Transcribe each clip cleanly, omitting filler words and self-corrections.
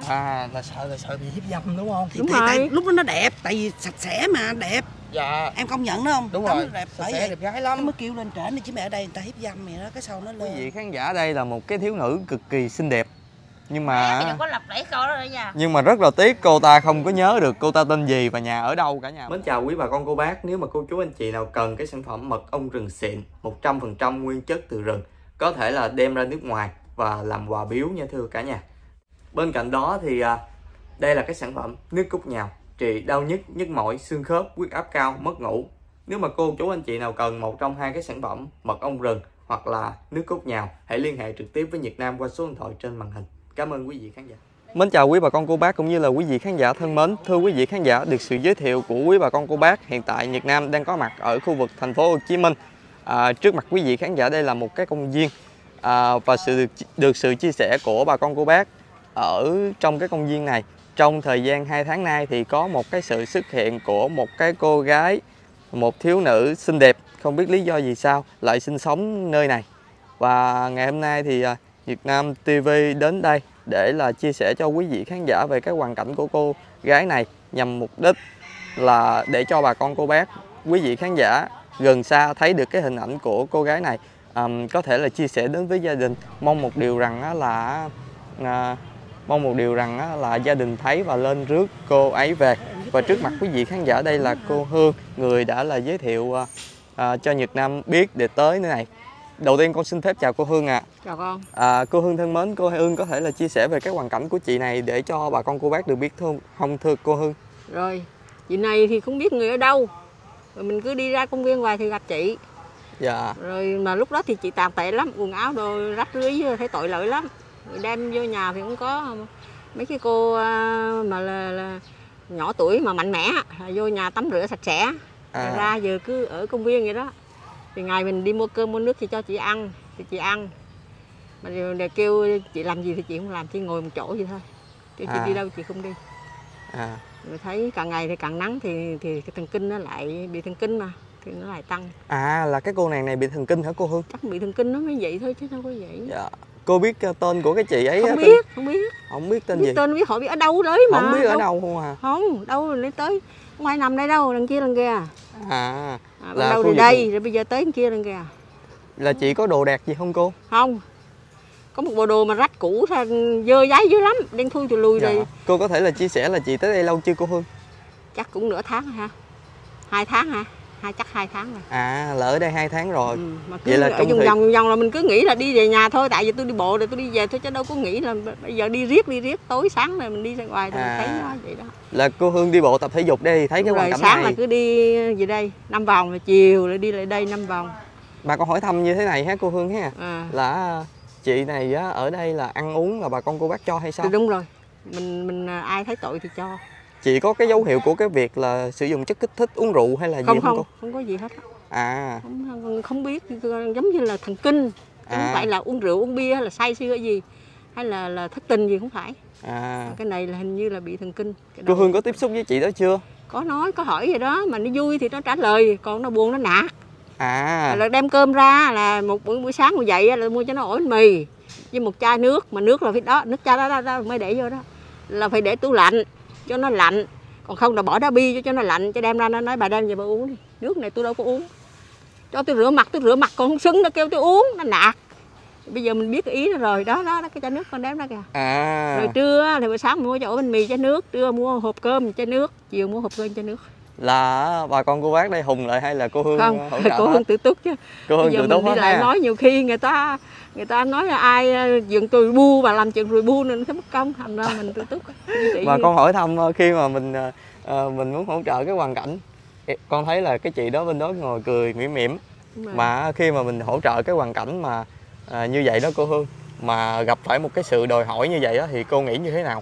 Là sợ bị hiếp dâm đúng không? Đúng rồi. Tại lúc đó nó đẹp, tại vì sạch sẽ mà đẹp. Dạ. Em công nhận đó không? Đúng Tắm rồi. Đẹp, sạch sẽ đẹp gái lắm. Nó mới kêu lên trển này chứ mẹ ở đây người ta hiếp dâm mày đó, cái sau nó lên. Quý vị khán giả, đây là một cái thiếu nữ cực kỳ xinh đẹp. Nhưng mà đừng có lặp lại câu đó nữa nha. Nhưng mà rất là tiếc cô ta không có nhớ được cô ta tên gì và nhà ở đâu cả nhà. Mến chào quý bà con cô bác. Nếu mà cô chú anh chị nào cần cái sản phẩm mật ong rừng xịn 100% nguyên chất từ rừng, có thể là đem ra nước ngoài và làm quà biếu nha thưa cả nhà. Bên cạnh đó thì đây là cái sản phẩm nước cốt nhào, trị đau nhức, nhức mỏi, xương khớp, huyết áp cao, mất ngủ. Nếu mà cô chú anh chị nào cần một trong hai cái sản phẩm mật ong rừng hoặc là nước cốt nhào, hãy liên hệ trực tiếp với Nhật Nam qua số điện thoại trên màn hình. Cảm ơn quý vị khán giả. Mến chào quý bà con cô bác cũng như là quý vị khán giả thân mến. Thưa quý vị khán giả, được sự giới thiệu của quý bà con cô bác, hiện tại Nhật Nam đang có mặt ở khu vực thành phố Hồ Chí Minh. Trước mặt quý vị khán giả đây là một cái công viên và được sự chia sẻ của bà con cô bác ở trong cái công viên này. Trong thời gian 2 tháng nay thì có một cái sự xuất hiện của một cái cô gái, một thiếu nữ xinh đẹp, không biết lý do gì sao lại sinh sống nơi này. Và ngày hôm nay thì Nhật Nam TV đến đây để là chia sẻ cho quý vị khán giả về cái hoàn cảnh của cô gái này, nhằm mục đích là để cho bà con cô bác, quý vị khán giả gần xa thấy được cái hình ảnh của cô gái này, có thể là chia sẻ đến với gia đình. Mong một điều rằng là gia đình thấy và lên rước cô ấy về. Và trước mặt quý vị khán giả đây là cô Hương, người đã là giới thiệu cho Nhật Nam biết để tới nơi này. Đầu tiên con xin phép chào cô Hương ạ. Chào con. Cô Hương thân mến, cô Hương có thể là chia sẻ về cái hoàn cảnh của chị này để cho bà con cô bác được biết không thưa cô Hương? Rồi, chị này thì không biết người ở đâu, rồi mình cứ đi ra công viên ngoài thì gặp chị. Dạ. Rồi mà lúc đó thì chị tàn tệ lắm, quần áo đồ rách rưới, thấy tội lỗi lắm. Rồi đem vô nhà thì cũng có mấy cái cô mà là nhỏ tuổi mà mạnh mẽ, là vô nhà tắm rửa sạch sẽ. Ra giờ cứ ở công viên vậy đó. Thì ngày mình đi mua cơm mua nước thì cho chị ăn, thì chị ăn. Mà để kêu chị làm gì thì chị không làm, chị ngồi một chỗ vậy thôi. Kêu chị đi đâu chị không đi. Rồi thấy càng ngày thì càng nắng thì cái thần kinh nó lại bị thần kinh mà, thì nó lại tăng. Là cái cô nàng này bị thần kinh hả cô Hương? Chắc bị thần kinh nó mới vậy thôi chứ đâu có vậy. Dạ. Cô biết tên của cái chị ấy? Không biết. Không biết tên gì? Tên biết họ biết ở đâu đấy mà. Không biết ở đâu không à? Không, đâu rồi lấy tới. Không ai nằm đây đâu, đằng kia đằng kia. Là đâu rồi đây, rồi bây giờ tới đằng kia đằng kia. Là chị có đồ đạc gì không cô? Không. Có một bộ đồ mà rách cũ, dơ giấy dữ lắm, đen thui tùi lùi rồi. Cô có thể là chia sẻ là chị tới đây lâu chưa cô Hương? Chắc cũng nửa tháng ha. 2 tháng hả? Chắc 2 tháng rồi. Là ở đây 2 tháng rồi. Mà cứ vậy là ở vòng vòng là mình cứ nghĩ là đi về nhà thôi, tại vì tôi đi bộ rồi tôi đi về thôi chứ đâu có nghĩ là bây giờ đi riết tối sáng rồi mình đi ra ngoài thì thấy nó vậy đó. Là cô Hương đi bộ tập thể dục đây thấy cái hoàn cảnh này. Sáng là cứ đi về đây 5 vòng, rồi chiều lại đi lại đây 5 vòng. Bà con hỏi thăm như thế này ha cô Hương ha. Là chị này ở đây là ăn uống là bà con cô bác cho hay sao? Đúng rồi. Mình ai thấy tội thì cho. Chị có cái dấu hiệu của cái việc là sử dụng chất kích thích, uống rượu hay là gì không cô? Không có gì hết. Không biết, giống như là thần kinh. Không phải là uống rượu, uống bia hay là say sưa gì, hay là thất tình gì không phải. Cái này là hình như là bị thần kinh. Cô Hương có tiếp xúc với chị đó chưa? Có nói, có hỏi vậy đó, mà nó vui thì nó trả lời, còn nó buồn nó nạt. Là đem cơm ra, là một buổi sáng ngồi dậy là mua cho nó ổ bánh mì với một chai nước, mà nước là phải đó, nước chai đó mới để vô đó, là phải để tủ lạnh cho nó lạnh, còn không là bỏ đá bi cho nó lạnh, cho đem ra. Nó nói bà đem về bà uống đi, nước này tôi đâu có uống, cho tôi rửa mặt còn không xứng, nó kêu tôi uống, nó nạt. Bây giờ mình biết cái ý nó rồi, đó cái chai nước con đem ra kìa. Rồi trưa thì buổi sáng mua cho ổ bánh mì chai nước, trưa mua hộp cơm chai nước, chiều mua hộp cơm chai nước. Là bà con cô bác đây hùng lại hay là cô Hương không? Hỗ trợ cô Hương tự túc chứ. Cô Hương tự túc đi lại nói nhiều khi người ta nói là ai dựng tôi bu và làm chuyện rồi bu nên thấy mất công, thành ra mình tự túc. Và con hỏi thăm khi mà mình muốn hỗ trợ cái hoàn cảnh, con thấy là cái chị đó bên đó ngồi cười mỉm mỉm, mà khi mà mình hỗ trợ cái hoàn cảnh mà như vậy đó cô Hương, mà gặp phải một cái sự đòi hỏi như vậy đó thì cô nghĩ như thế nào?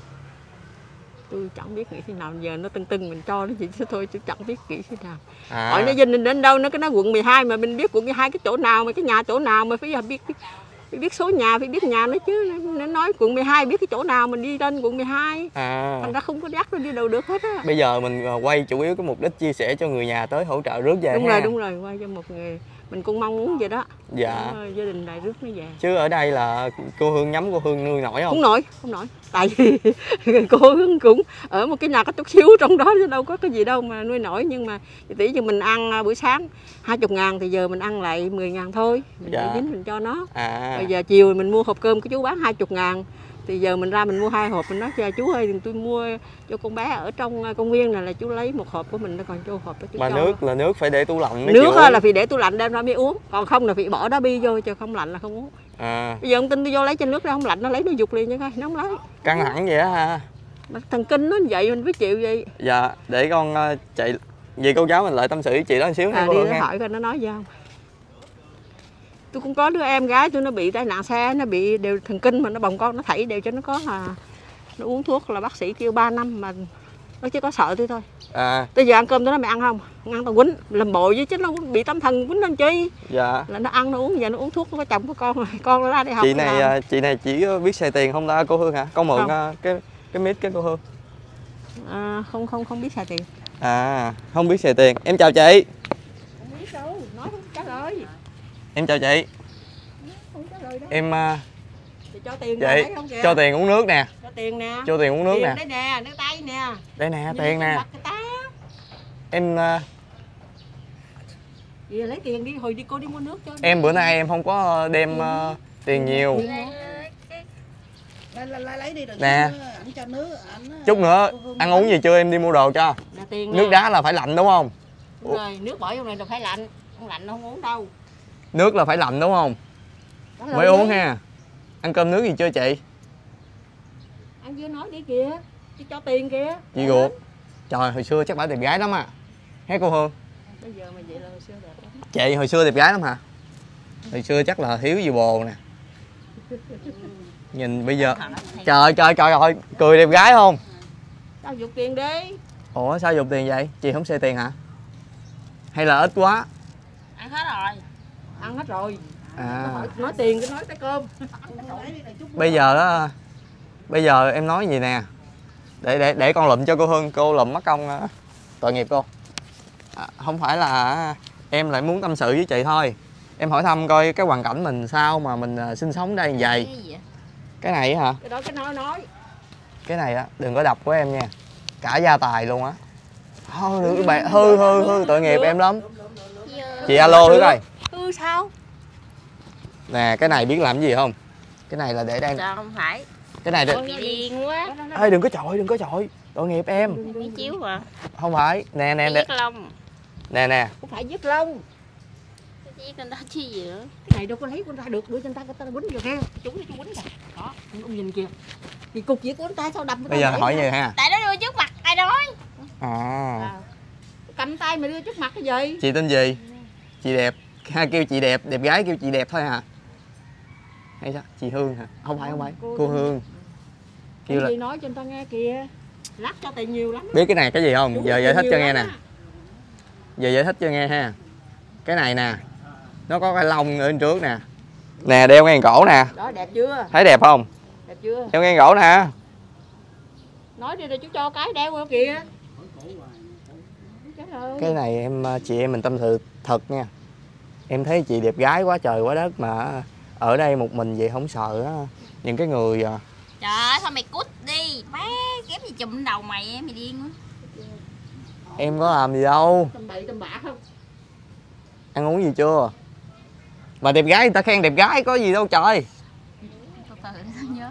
Tôi chẳng biết nghĩ thế nào, giờ nó tưng mình cho nó vậy chứ thôi, chứ chẳng biết nghĩ thế nào. Hỏi nó dinh đến đâu, nó quận 12 mà mình biết quận 12 cái chỗ nào mà cái nhà chỗ nào mà phải biết số nhà, phải biết nhà nó chứ. Nó nói quận 12 biết cái chỗ nào mình đi lên quận 12. Thành ra không có dắt nó đi đâu được hết á. Bây giờ mình quay chủ yếu cái mục đích chia sẻ cho người nhà tới hỗ trợ rước về. Đúng rồi, quay cho một người mình cũng mong muốn vậy đó. Dạ. Gia đình đại rước nó về. Chứ ở đây là cô Hương nhắm cô Hương nuôi nổi không? Không nổi. Tại vì cô Hương cũng ở một cái nhà có chút xíu trong đó chứ đâu có cái gì đâu mà nuôi nổi. Nhưng mà tỷ như mình ăn buổi sáng 20.000 thì giờ mình ăn lại 10.000 thôi. Mình dạ. dính mình cho nó. Rồi giờ chiều mình mua hộp cơm của chú bán 20.000. Thì giờ mình ra mình mua 2 hộp, mình nói cho chú ơi thì tôi mua cho con bé ở trong công viên này, là chú lấy 1 hộp của mình, nó còn cho hộp đó chú. Mà nước là nước phải để tủ lạnh. Nước là phải để tủ lạnh đem ra mới uống, còn không là phải bỏ đá bi vô, chứ không lạnh là không uống. Bây giờ ông tin tôi vô lấy chai nước ra không lạnh, nó lấy nó dục liền chứ coi, nó không lấy. Căng thẳng vậy á ha. Mà thần kinh nó vậy mình phải chịu vậy. Dạ, để con chạy về cô cháu mình lại tâm sự với chị đó một xíu nha. Đi nó hỏi coi nó nói gì không. Tôi cũng có đứa em gái tôi nó bị tai nạn xe, nó bị đều thần kinh mà nó bồng con, nó thảy đều cho nó có nó uống thuốc là bác sĩ kêu 3 năm mà nó chỉ có sợ tôi thôi. Bây giờ ăn cơm tôi nói mày ăn không? Không ăn tao quýnh, làm bộ với chứ nó bị tâm thần quýnh lên chi. Dạ. Là nó ăn nó uống, giờ nó uống thuốc, nó có chồng có con rồi, con nó ra đi học. Chị này chỉ biết xài tiền không ta cô Hương hả? Con mượn cái mic cái cô Hương. Không biết xài tiền. Không biết xài tiền. Em chào chị. Không biết đâu, nói không trả lời. Em chào chị. Không trả lời đâu. Em thì cho tiền chị cho tiền uống nước nè. Cho tiền nè. Cho tiền uống nước nè. Đây nè, nước tay nè. Đây nè, tiền nè. Em lấy tiền đi, hồi đi cô đi mua nước cho. Em bữa nay em không có đem tiền nhiều. Lấy đi rồi. Nè. Anh cho nước, Chút nữa ăn uống gì chưa em đi mua đồ cho. Nước đá là phải lạnh đúng không? Đúng rồi, nước bỏ vô này là phải lạnh. Không lạnh không uống đâu. Nước là phải lạnh đúng không? Mới uống ha. Ăn cơm nước gì chưa chị? Ăn chưa nói đi kìa. Chứ cho tiền kìa. Chị ruột. Trời, hồi xưa chắc bà đẹp gái lắm à. Thấy cô Hương? Bây giờ mà vậy là hồi xưa đẹp lắm. Chị hồi xưa đẹp gái lắm hả? Hồi xưa chắc là thiếu gì bồ nè. Nhìn bây giờ. Trời ơi, cười đẹp gái không? Sao dục tiền đi. Ủa sao dục tiền vậy? Chị không xài tiền hả? Hay là ít quá? Ăn hết rồi. Ăn hết rồi. Nói tiền cái nói tới cơm. Bây giờ em nói gì nè. Để con lụm cho cô Hương, cô lụm mất công tội nghiệp cô. Không phải là em lại muốn tâm sự với chị thôi. Em hỏi thăm coi cái hoàn cảnh mình sao mà mình sinh sống đây như vậy. Cái này hả? Cái đó cái nói. Cái này á, đừng có đập của em nha. Cả gia tài luôn á. Thôi bạn hư tội nghiệp em lắm. Chị alo thử coi. Hư sao? Nè, cái này biết làm gì không? Cái này là để đây. Sao không phải? Cái này bị điên quá. Ê đừng có chọi. Tội nghiệp em. Miếng chiếu mà. Không phải. Nè. Viết lông. Nè. Không phải viết lông. Viết lên đó chi gì nữa. Cái này đâu có lấy con ra được, đưa cho người ta quýnh rồi ha. Chú quýnh kìa. Đó, ông nhìn kìa. Thì cục gì của anh ta sao đập người ta. Bây giờ hỏi vậy ha. Tại nó đưa trước mặt ai nói. Cầm tay mà đưa trước mặt cái gì? Chị tên gì? Chị đẹp. Kêu chị đẹp, đẹp gái kêu chị đẹp thôi hả? Hay sao? Chị Hương hả? Không phải. Cô Hương. Kêu là... nói cho người ta nghe kìa. Lắc cho tiền nhiều lắm. Biết cái này cái gì không? Giờ giải thích cho nghe nè. Giờ giải thích cho nghe ha. Cái này nè. Nó có cái lông ở bên trước nè. Nè, đeo ngang cổ nè. Đó, đẹp chưa? Thấy đẹp không? Đẹp chưa? Đeo ngang cổ nè. Nói đi rồi chú cho cái đeo vô kìa. Cái này chị em mình tâm sự thật nha. Em thấy chị đẹp gái quá trời quá đất mà ở đây một mình vậy không sợ á. Những cái người trời ơi thôi mày cút đi má, kém gì chùm đầu mày điên quá. Em có làm gì đâu. Tầm bậy tầm bạ không? Ăn uống gì chưa? Mà đẹp gái người ta khen đẹp gái có gì đâu trời. Từ từ tao nhớ.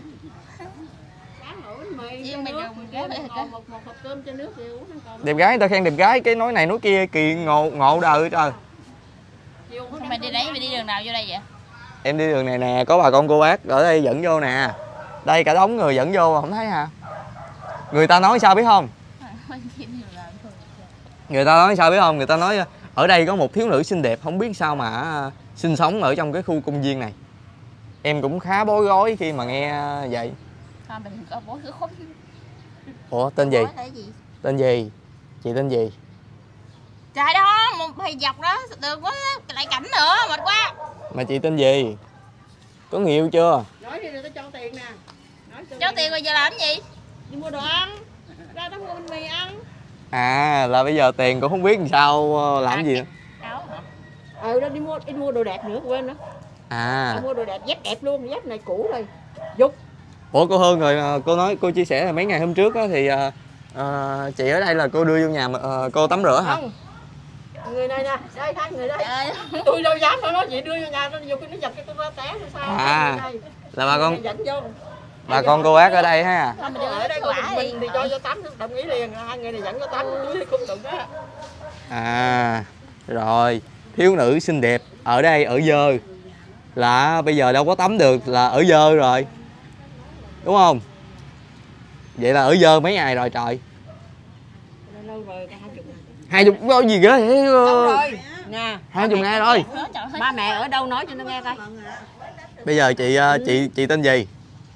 Một hộp cơm cho nước đi uống còn. Đẹp gái người ta khen đẹp gái cái nói này nói kia kỳ ngộ đời trời. Mày đi đấy, mày đi đường nào vô đây vậy? Em đi đường này nè, có bà con cô bác ở đây dẫn vô nè. Đây cả đống người dẫn vô mà không thấy hả? Người ta nói sao biết không? Người ta nói sao biết không? Người ta nói ở đây có một thiếu nữ xinh đẹp không biết sao mà sinh sống ở trong cái khu công viên này. Em cũng khá bối rối khi mà nghe vậy. Thôi mình đừng có bối rối. Ủa tên gì? Tên gì? Chị tên gì? Trời đó, một thầy dọc đó, đường quá, lại cảnh nữa, mệt quá. Mà chị tên gì? Có người yêu chưa? Nói đi rồi tao cho tiền nè. Cho tiền rồi giờ làm gì? Đi mua đồ ăn. Ra tao mua bánh mì ăn. À là bây giờ tiền cũng không biết làm sao làm gì nữa. Đó đi mua đồ đẹp nữa, quên nữa. Mua đồ đẹp, dép đẹp luôn, dép này cũ rồi. Dục. Ủa cô Hương rồi, cô nói cô chia sẻ là mấy ngày hôm trước á thì chị ở đây là cô đưa vô nhà cô tắm rửa hả? Không. Người này nè, đây thấy người đây. Tôi đâu dám nói chị đưa vô nhà, nó vô nó giật cái tôi té rồi sao? Là bà con cô bác ở đây ha. Mình ở đây mình thì cho tắm, đồng ý liền, hai người này dẫn cho tắm, tôi thì không đụng á. Rồi, thiếu nữ xinh đẹp ở đây ở dơ là bây giờ đâu có tắm được, là ở dơ rồi. Đúng không? Vậy là ở dơ mấy ngày rồi trời? Lâu rồi, 20 có gì ghê vậy? rồi. Nè, 20 ngày rồi. Ba mẹ ở đâu nói cho nó nghe coi. Bây giờ chị tên gì?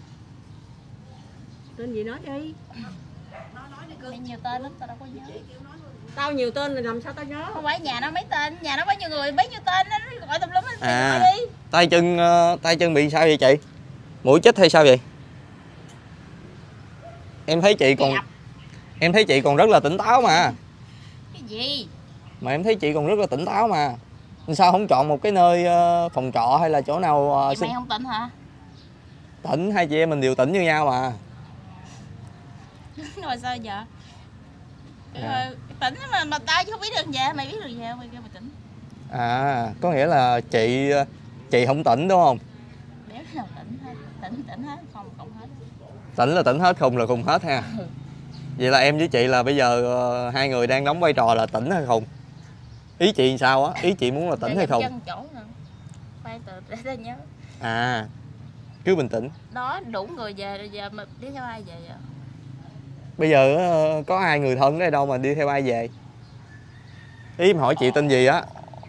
Tên gì nói đi. Nhiều tên lắm, tao đâu có nhớ. Tao nhiều tên là làm sao tao nhớ? Không phải nhà nó mấy tên, nhà nó bao nhiêu người, bấy nhiêu tên, nó gọi tùm lum hết, đi. Tay chân bị sao vậy chị? Mũi chích hay sao vậy? Em thấy chị còn rất là tỉnh táo mà. Cái gì? Mà em thấy chị còn rất là tỉnh táo mà. Sao không chọn một cái nơi phòng trọ hay là chỗ nào mày không tỉnh hả? Tỉnh, hai chị em mình đều tỉnh như nhau mà. Rồi sao giờ? Tỉnh mà tao chứ không biết đường về, mày biết đường về mày kêu mày tỉnh. Có nghĩa là chị không tỉnh đúng không? Đéo nào tỉnh hết, không hết. Tỉnh là tỉnh hết, không là không hết ha. Vậy là em với chị là bây giờ hai người đang đóng vai trò là tỉnh hay không? Ý chị sao á? Ý chị muốn là tỉnh hay không? Chân chỗ nè. Khoan từ để tao nhớ. Cứ bình tĩnh. Đó đủ người về rồi, giờ mà đi theo ai về vậy? Bây giờ có ai người thân ở đây đâu mà đi theo ai về? Ý em hỏi chị tên gì á?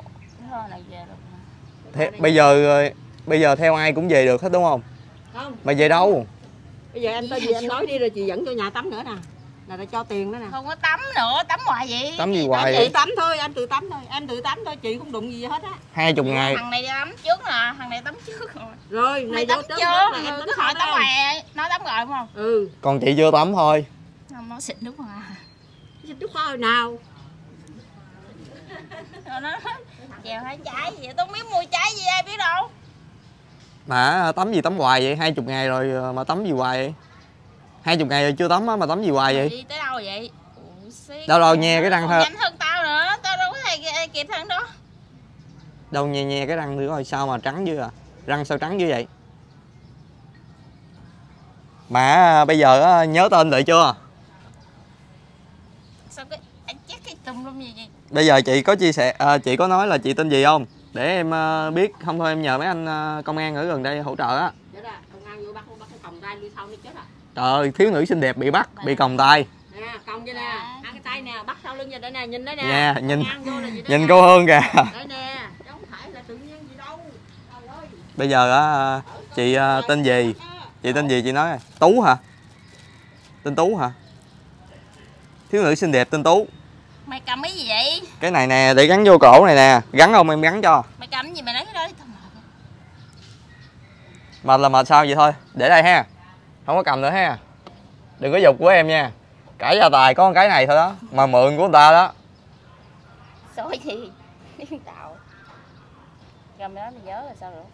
Bây giờ theo ai cũng về được hết đúng không? Không. Mà về đâu? Bây giờ em tên gì em nói đi rồi chị dẫn cho nhà tắm nữa nè. Là ta cho tiền nữa nè. Không có tắm nữa, tắm hoài vậy. Tắm gì hoài vậy? Chị tắm thôi, anh tự tắm thôi. Em tự tắm thôi, chị không đụng gì hết á. 20 ngày. Thằng này đi tắm trước nè, thằng này tắm trước rồi. Rồi, này tắm chưa? Em cứ hỏi tắm hoài, nói tắm rồi đúng không? Còn chị chưa tắm thôi. Không, nó xịn đúng không à? Xịn đúng hồi nào? Rồi nó chèo hai trái gì vậy? Tôi không biết mua trái gì ai biết đâu. Mà tắm gì tắm hoài vậy? 20 ngày rồi mà tắm gì hoài vậy? 20 ngày rồi chưa tắm á mà tắm gì hoài vậy? Đi tới đâu vậy? Đâu nghe cái răng thôi. Nhanh hơn tao nữa, tao đâu có thể kịp hơn đó. Đâu nghe cái răng nữa rồi sao mà trắng dữ à? Răng sao trắng dữ vậy? Mà bây giờ nhớ tên lại chưa? Sao cái anh chắc cái tùm lum gì vậy? Bây giờ chị có chia sẻ chị có nói là chị tên gì không? Để em biết, không thôi em nhờ mấy anh công an ở gần đây hỗ trợ á. Công an vô bắt cái còng tay đi sau đi chết à. Trời ơi, thiếu nữ xinh đẹp bị bắt, bị còng tay. Nè, còng vậy nè, hai cái tay nè, bắt sau lưng vậy đây nè, nhìn đấy nè. Nha, nhìn cô Hương kìa. Đây nè, chứ không phải là tự nhiên gì đâu. Bây giờ á chị tên gì? Chị tên gì chị nói? Tú hả? Tên Tú hả? Thiếu nữ xinh đẹp tên Tú. Mày cầm cái gì vậy? Cái này nè, để gắn vô cổ này nè. Gắn không em gắn cho. Mày cầm cái gì mày lấy cái đó đi. Mệt là mệt sao vậy thôi. Để đây ha. Không có cầm nữa ha. Đừng có giục của em nha. Cãi gia tài có cái này thôi đó. Mà mượn của người ta đó. Xôi gì? Tạo. Cầm đó mày nhớ rồi sao nữa?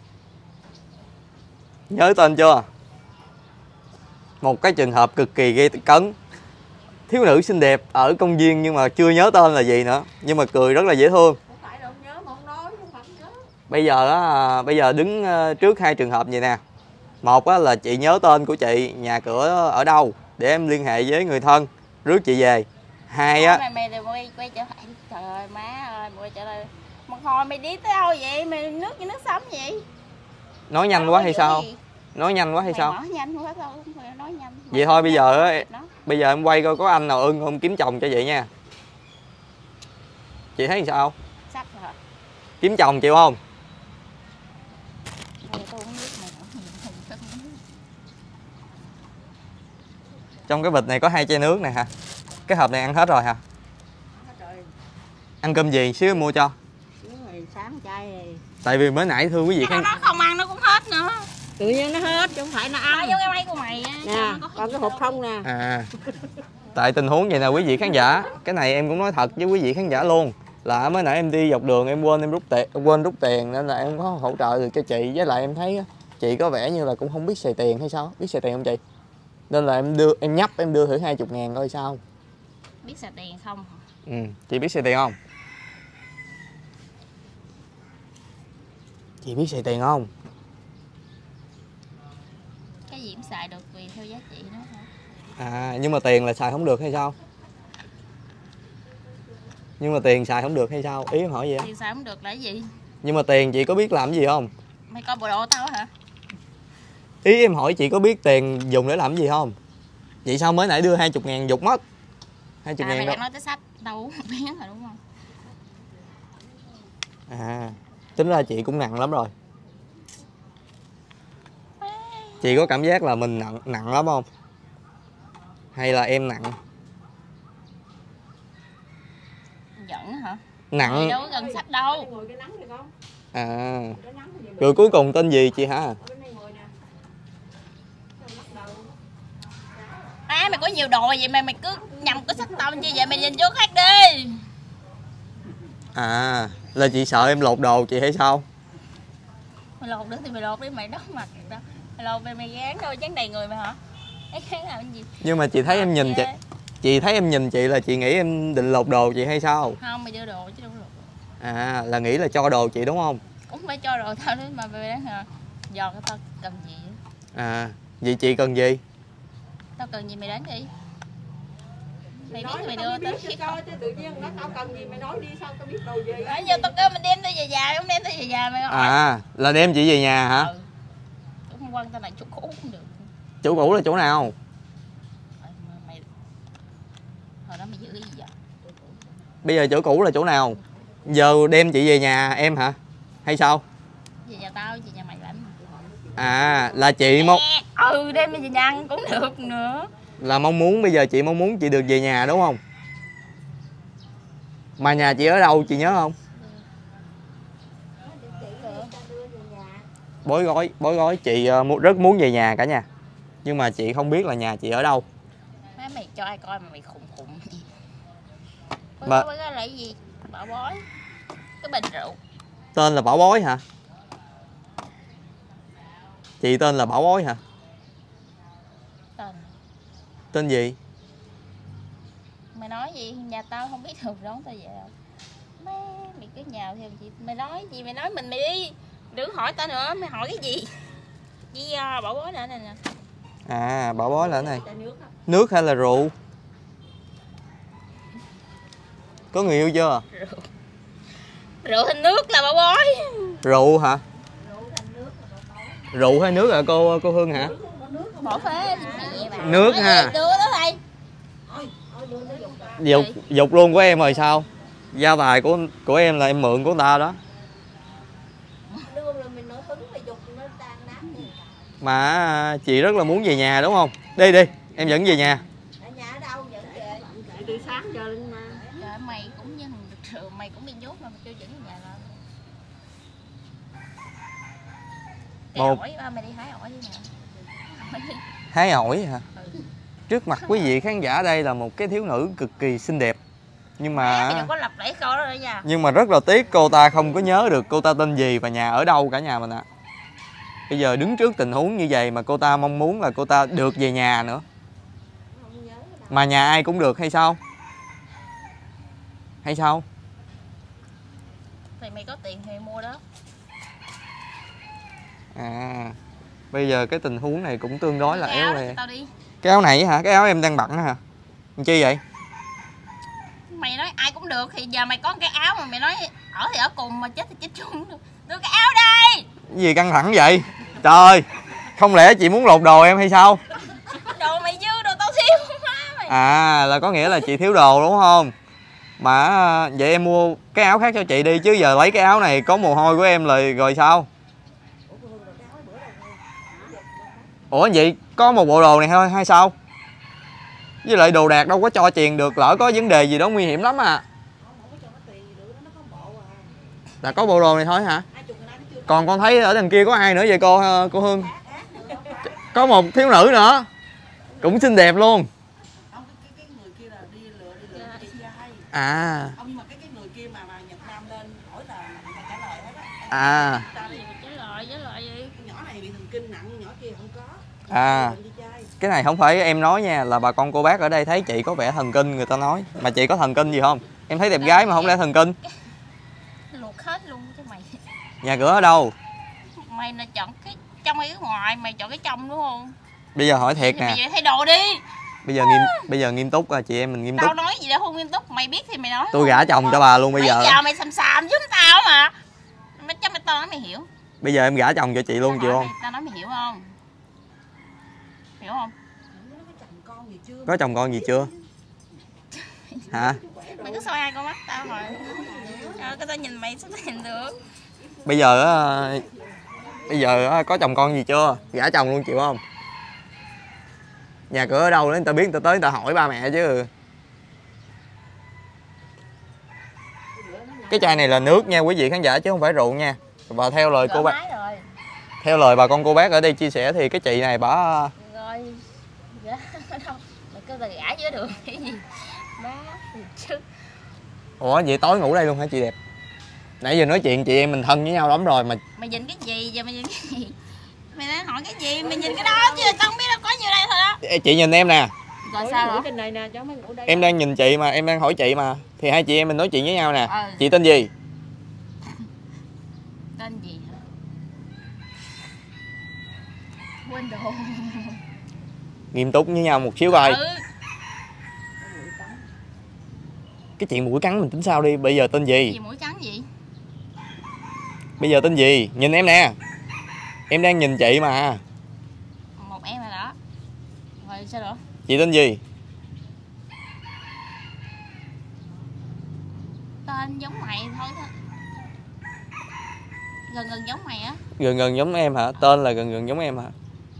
Nhớ tên chưa? Một cái trường hợp cực kỳ gây cấn. Thiếu nữ xinh đẹp ở công viên nhưng mà chưa nhớ tên là gì nữa. Nhưng mà cười rất là dễ thương. Bây giờ đứng trước hai trường hợp vậy nè. Một á, là chị nhớ tên của chị, nhà cửa ở đâu để em liên hệ với người thân rước chị về. Hai á, mày quay trở lại. Trời ơi má ơi, mày quay trở lại. Một hồi mày đi tới đâu vậy? Mày nước như nước sống vậy? Nói nhanh quá hay sao? Nói nhanh quá hay sao? Nói nhanh quá thôi, nói nhanh. Vậy thôi bây giờ em quay coi có anh nào ưng không kiếm chồng cho vậy nha. Chị thấy sao? Sắp rồi. Kiếm chồng chịu không? Trong cái bịch này có 2 chai nước này hả? Cái hộp này ăn hết rồi hả? Ăn cơm gì xíu mua cho. Sáng chai này. Tại vì mới nãy thưa quý vị khán nó không ăn nó cũng hết nữa. Tự nhiên nó hết chứ không phải nó ăn. Vô cái máy của mày nè, còn cái hộp không nè. Tại tình huống vậy nè quý vị khán giả. Cái này em cũng nói thật với quý vị khán giả luôn. Là mới nãy em đi dọc đường em quên rút tiền nên là em có hỗ trợ được cho chị. Với lại em thấy chị có vẻ như là cũng không biết xài tiền hay sao? Biết xài tiền không chị? Nên là em đưa thử 20.000 coi sao. Biết xài tiền không? Ừ, chị biết xài tiền không? Chị biết xài tiền không? Cái gì cũng xài được tùy theo giá trị nữa hả? À, nhưng mà tiền là xài không được hay sao? Nhưng mà tiền xài không được hay sao? Ý em hỏi vậy á. Tiền xài không được là cái gì? Nhưng mà tiền chị có biết làm gì không? Mày coi bộ đồ tao hả? Ý em hỏi chị có biết tiền dùng để làm gì không? Vậy sao mới nãy đưa 20.000 dục mất? 20.000 mày đâu? đang nói tới sách đâu biết rồi đúng không? À, tính ra chị cũng nặng lắm rồi. Chị có cảm giác là mình nặng lắm không? Hay là em nặng? Giận hả? Nặng. Mày đâu có gần sách đâu. À, rồi cuối cùng tên gì chị hả? À, mày có nhiều đồ vậy mày cứ nhầm cái sách tao như vậy, mày nhìn chỗ khác đi. À, là chị sợ em lột đồ chị hay sao? Mày lột được thì mày lột đi, mày đóng mặt đâu. Mày lột mày gán đâu, chán đầy người mày hả? Ấy gán làm cái gì? Nhưng mà chị thấy em nhìn chị thấy em nhìn chị là chị nghĩ em định lột đồ chị hay sao? Không, mày đưa đồ chứ đâu có lột đồ. À, là nghĩ là cho đồ chị đúng không? Cũng phải cho đồ tao đấy mà mày đang dò cái tao cần gì vậy? À, vậy chị cần gì? Tao cần gì mày đến đi. Mày biết thì mày đưa tới chứ tự nhiên nó tao cần gì mày nói đi sao tao biết đồ gì. Nãy giờ tao kêu mình đem tới về nhà, không đem tới về nhà mày hỏi. À, là đem chị về nhà hả? Ừ. Không quan tao này chỗ cũ cũng được. Chỗ cũ là chỗ nào? Mày hồi đó mày giữ cái gì vậy? Bây giờ chỗ cũ là chỗ nào? Giờ đem chị về nhà em hả? Hay sao? Về nhà tao, về nhà mày lãnh. À, là chị mong... Ừ, đem về nhà ăn cũng được nữa. Là mong muốn, bây giờ chị mong muốn chị được về nhà đúng không? Mà nhà chị ở đâu chị nhớ không? Bối rối chị rất muốn về nhà cả nhà. Nhưng mà chị không biết là nhà chị ở đâu. Má mày cho ai coi mà mày khùng gì? Mà... Cái là cái gì? Bảo bối. Cái bình rượu. Tên là Bảo Bối hả? Chị tên là Bảo Bối hả? Tên gì? Mày nói gì? Nhà tao không biết đường đón tao về đâu. Má, mày cứ nhào theo chị. Mày nói gì? Mày nói mình mày đi. Đừng hỏi tao nữa. Mày hỏi cái gì? Với Bảo Bối là này nè. À, Bảo Bối là cái này. Nước hay là rượu? Có người yêu chưa? Rượu thành nước là Bảo Bối. Rượu hả? Rượu hay nước hả cô Hương hả? Bỏ phế nước ha. Đưa đó thầy. Dục luôn của em rồi sao? Gia tài của em là em mượn của ta đó. Mà chị rất là muốn về nhà đúng không? Đi em dẫn về nhà. Từ sáng giờ lên mà. Trời, mày cũng như thằng được rượu, mày cũng bị nhốt mà mày kêu dẫn về nhà là. Mày đi hái ổi đi nè. Hái ổi hả? Trước mặt quý vị khán giả ở đây là một cái thiếu nữ cực kỳ xinh đẹp. Nhưng mà đừng có lặp lại câu đó nữa nha. Nhưng mà rất là tiếc cô ta không có nhớ được cô ta tên gì và nhà ở đâu cả nhà mình ạ. Bây giờ đứng trước tình huống như vậy mà cô ta mong muốn là cô ta được về nhà nữa. Mà nhà ai cũng được hay sao? Hay sao? Thì mày có tiền thì mua đó. À, bây giờ cái tình huống này cũng tương đối là éo le. Đi. Cái áo này hả? Cái áo em đang bận hả? Chi vậy? Mày nói ai cũng được thì giờ mày có cái áo mà mày nói ở thì ở cùng mà chết thì chết chung. Đưa cái áo đây. Cái gì căng thẳng vậy? Trời, không lẽ chị muốn lột đồ em hay sao? Đồ mày dư, đồ tao thiếu. À, là có nghĩa là chị thiếu đồ đúng không? Mà vậy em mua cái áo khác cho chị đi chứ giờ lấy cái áo này có mồ hôi của em rồi sao? Ủa vậy có một bộ đồ này thôi hay sao? Với lại đồ đạc đâu có cho tiền được, lỡ có vấn đề gì đó nguy hiểm lắm à. Là có bộ đồ này thôi hả? Còn con thấy ở đằng kia có ai nữa vậy cô Hương? Có một thiếu nữ nữa. Cũng xinh đẹp luôn. Ông cái người kia là đi lừa À. ông, nhưng mà cái người kia mà À. Với lại gì? Nhỏ này bị thần kinh nặng, nhỏ kia không có. À. Cái này không phải em nói nha, là bà con cô bác ở đây thấy chị có vẻ thần kinh người ta nói. Mà chị có thần kinh gì không? Em thấy đẹp gái mà không lẽ thần kinh? Luộc hết luôn chứ mày. Nhà cửa ở đâu? Mày là chọn cái trong hay cái ngoài, mày chọn cái trong đúng không? Bây giờ hỏi thiệt nè. Mày thay đồ đi. Bây giờ nghiêm túc à, chị em mình nghiêm túc. Tao nói gì đâu không nghiêm túc, mày biết thì mày nói. Tôi gả chồng cho bà luôn bây giờ. Bây giờ mày xàm giúp tao mà. Mày chắc tao nói mày hiểu. Bây giờ em gả chồng cho chị luôn chịu không? Tao nói mày hiểu không? Hiểu không? Có chồng con gì chưa? Hả? Mày cứ soi hai con mắt tao rồi. Cái tao nhìn mày sao tao nhìn được. Bây giờ có chồng con gì chưa? Gả chồng luôn chịu không? Nhà cửa ở đâu đó người ta biết, người ta tới người ta hỏi ba mẹ chứ. Cái chai này là nước nha quý vị khán giả chứ không phải rượu nha. Và theo lời cô bác, theo lời bà con cô bác ở đây chia sẻ thì cái chị này bả rồi gả đâu mày cứ là gả giữa đường cái gì má chứ. Ủa vậy tối ngủ đây luôn hả chị đẹp? Nãy giờ nói chuyện chị em mình thân với nhau lắm rồi mà. Mày nhìn cái gì giờ, mày nhìn cái gì? Mày đang hỏi cái gì? Mày nhìn cái đó chứ tao không biết đâu, có nhiêu đây thôi đó. Chị nhìn em nè. Rồi sao rồi? Trên này nè, cho mấy ngủ đây. Em đang nhìn chị mà, em đang hỏi chị mà. Thì hai chị em mình nói chuyện với nhau nè. Ừ. Chị tên gì? Tên gì hả? Quên đồ. Nghiêm túc với nhau một xíu coi. Ừ. Cái chuyện mũi cắn mình tính sao đi. Bây giờ tên gì? Gì mũi trắng gì? Bây giờ tên gì? Nhìn em nè. Em đang nhìn chị mà. Một em rồi đó. Rồi sao nữa? Chị tên gì? Tên giống mày thôi đó. Gần gần giống mày á. Gần gần giống em hả? Tên là gần gần giống em hả?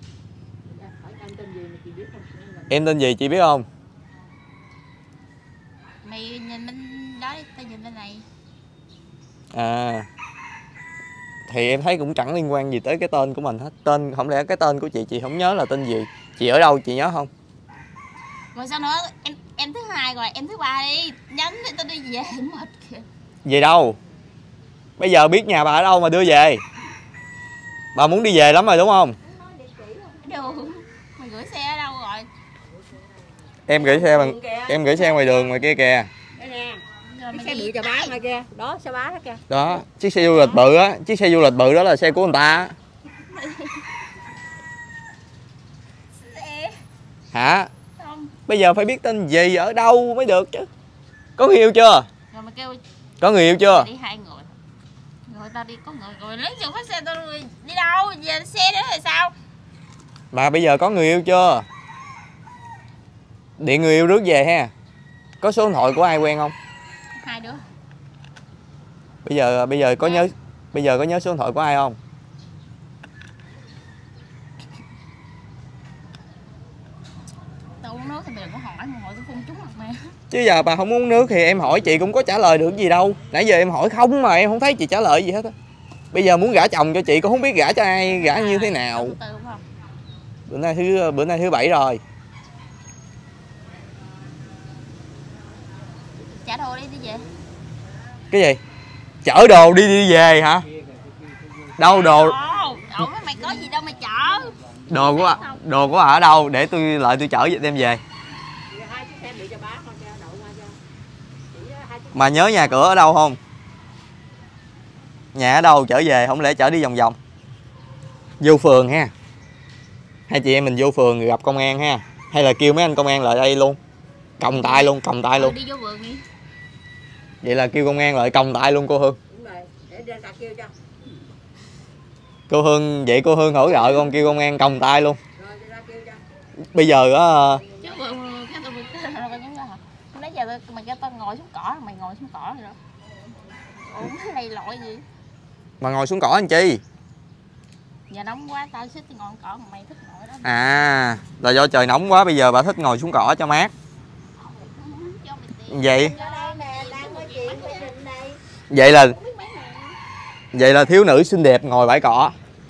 Em tên gì chị biết không? Mày nhìn bên đó đi, tao nhìn bên này. À. Thì em thấy cũng chẳng liên quan gì tới cái tên của mình hết. Tên, không lẽ cái tên của chị không nhớ là tên gì? Chị ở đâu chị nhớ không? Rồi sao nữa? Em thứ hai rồi, em thứ ba đi. Nhánh thì tao đi về mệt kìa. Về đâu? Bây giờ biết nhà bà ở đâu mà đưa về. Bà muốn đi về lắm rồi đúng không? Đường. Mày gửi xe ở đâu rồi? Em gửi xe bằng em gửi xe ngoài đường ngoài kia kìa. Đây nè. Rồi Cái mày xe đi bự chà bá ngoài kia. Đó, xe bá đó kìa. Đó, chiếc xe du lịch bự á, chiếc xe du lịch bự đó là xe của người ta á. xe. Hả? Không. Bây giờ phải biết tên gì ở đâu mới được chứ. Có người yêu chưa? Rồi mày kêu Có người yêu chưa? đi hai người. Rồi tao đi có người rồi lấy chồng phát xe tao đi đâu? Về xe nữa rồi sao? Mà bây giờ có người yêu chưa? Điện người yêu rước về ha. Có số điện thoại của ai quen không? Hai đứa. Bây giờ có nhớ số điện thoại của ai không? Tao uống nước thì mày đừng có hỏi, mà hỏi tao phun trúng mặt mày. Chứ giờ bà không uống nước thì em hỏi chị cũng có trả lời được gì đâu. Nãy giờ em hỏi không mà em không thấy chị trả lời gì hết á. Bây giờ muốn gả chồng cho chị cũng không biết gả cho ai, gả như thế nào. Từ đúng không? Bữa nay thứ bảy rồi. Trả đồ đi về. Cái gì? Chở đồ đi về hả? Đâu đồ? Đồ mày có gì đâu mà chở. Đồ của bà ở đâu để tôi lại tôi chở đem về. Mà nhớ nhà cửa ở đâu không? Nhà ở đâu chở về, không lẽ chở đi vòng vòng. Vô phường ha. Hai chị em mình vô phường gặp công an ha. Hay là kêu mấy anh công an lại đây luôn. Còng tay luôn. Đi vô vườn đi. Vậy là kêu công an lại còng tay luôn cô Hương. Đúng rồi, để ra ta kêu cho. Cô Hương, vậy cô Hương hỗ trợ con kêu công an còng tay luôn. Rồi ra kêu cho. Bây giờ á Chứ cái tao bị giống hả? Nãy giờ mày kêu tao ngồi xuống cỏ, mày ngồi xuống cỏ rồi đó. Ủa cái này lội gì? mà ngồi xuống cỏ anh chi? Giờ nóng quá tao xích ngồi cỏ, mày thích ngồi đó. À, là do trời nóng quá bây giờ bà thích ngồi xuống cỏ cho mát. Vậy Vậy là thiếu nữ xinh đẹp ngồi bãi cỏ.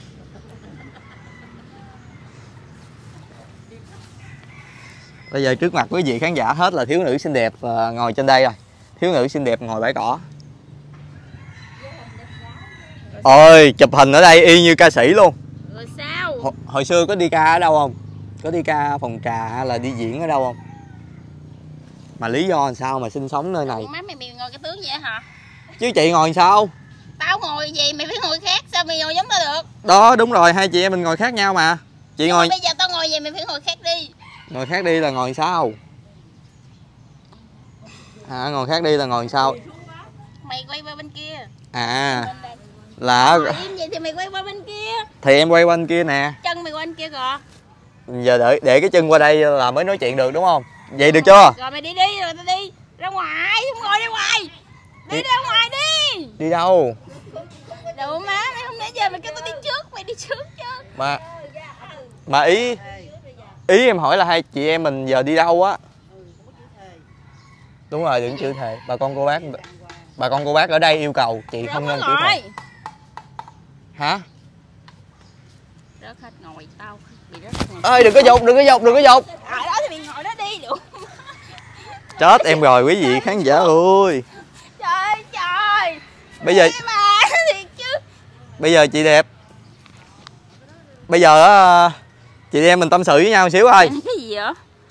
Bây giờ trước mặt quý vị khán giả hết là thiếu nữ xinh đẹp ngồi trên đây rồi. Thiếu nữ xinh đẹp ngồi bãi cỏ. Ôi, chụp hình ở đây y như ca sĩ luôn. Rồi sao? Hồi xưa có đi ca ở đâu không? Có đi ca phòng trà hay là đi diễn ở đâu không? Mà lý do làm sao mà sinh sống nơi này? Má mày ngồi cái tướng vậy hả? Chứ chị ngồi sao? Tao ngồi gì mày phải ngồi khác, sao mày ngồi giống tao được? Đó, đúng rồi, hai chị em mình ngồi khác nhau mà. Chị ngồi... Bây giờ tao ngồi vậy mày phải ngồi khác đi. Ngồi khác đi là ngồi sao? À, ngồi khác đi là ngồi sao? Mày quay qua bên kia. À, là... Ngồi im vậy thì mày quay qua bên kia. Thì em quay qua bên kia nè. Chân mày qua bên kia kìa. Giờ để cái chân qua đây là mới nói chuyện được đúng không? Vậy được chưa? Rồi mày đi rồi tao đi. Ra ngoài, không ngồi ra ngoài. Đi ra ngoài đi. Đi đâu? Đâu má, mày không nãy giờ mày kêu tao đi trước, mày đi trước chứ. Mà ý em hỏi là hai chị em mình giờ đi đâu á? Đúng rồi, đừng chữ thề. Bà con cô bác ở đây yêu cầu chị không nên chữ thề. Hả? Rớt hết ngồi tao bị rớt ngồi. Ơi đừng có dục. Ở đó thì mày ngồi đó đi được. Chết em rồi quý vị khán giả ơi. Trời. Bây giờ Mà thiệt chứ. Bây giờ chị đẹp. Bây giờ á chị em mình tâm sự với nhau một xíu thôi. Cái gì vậy?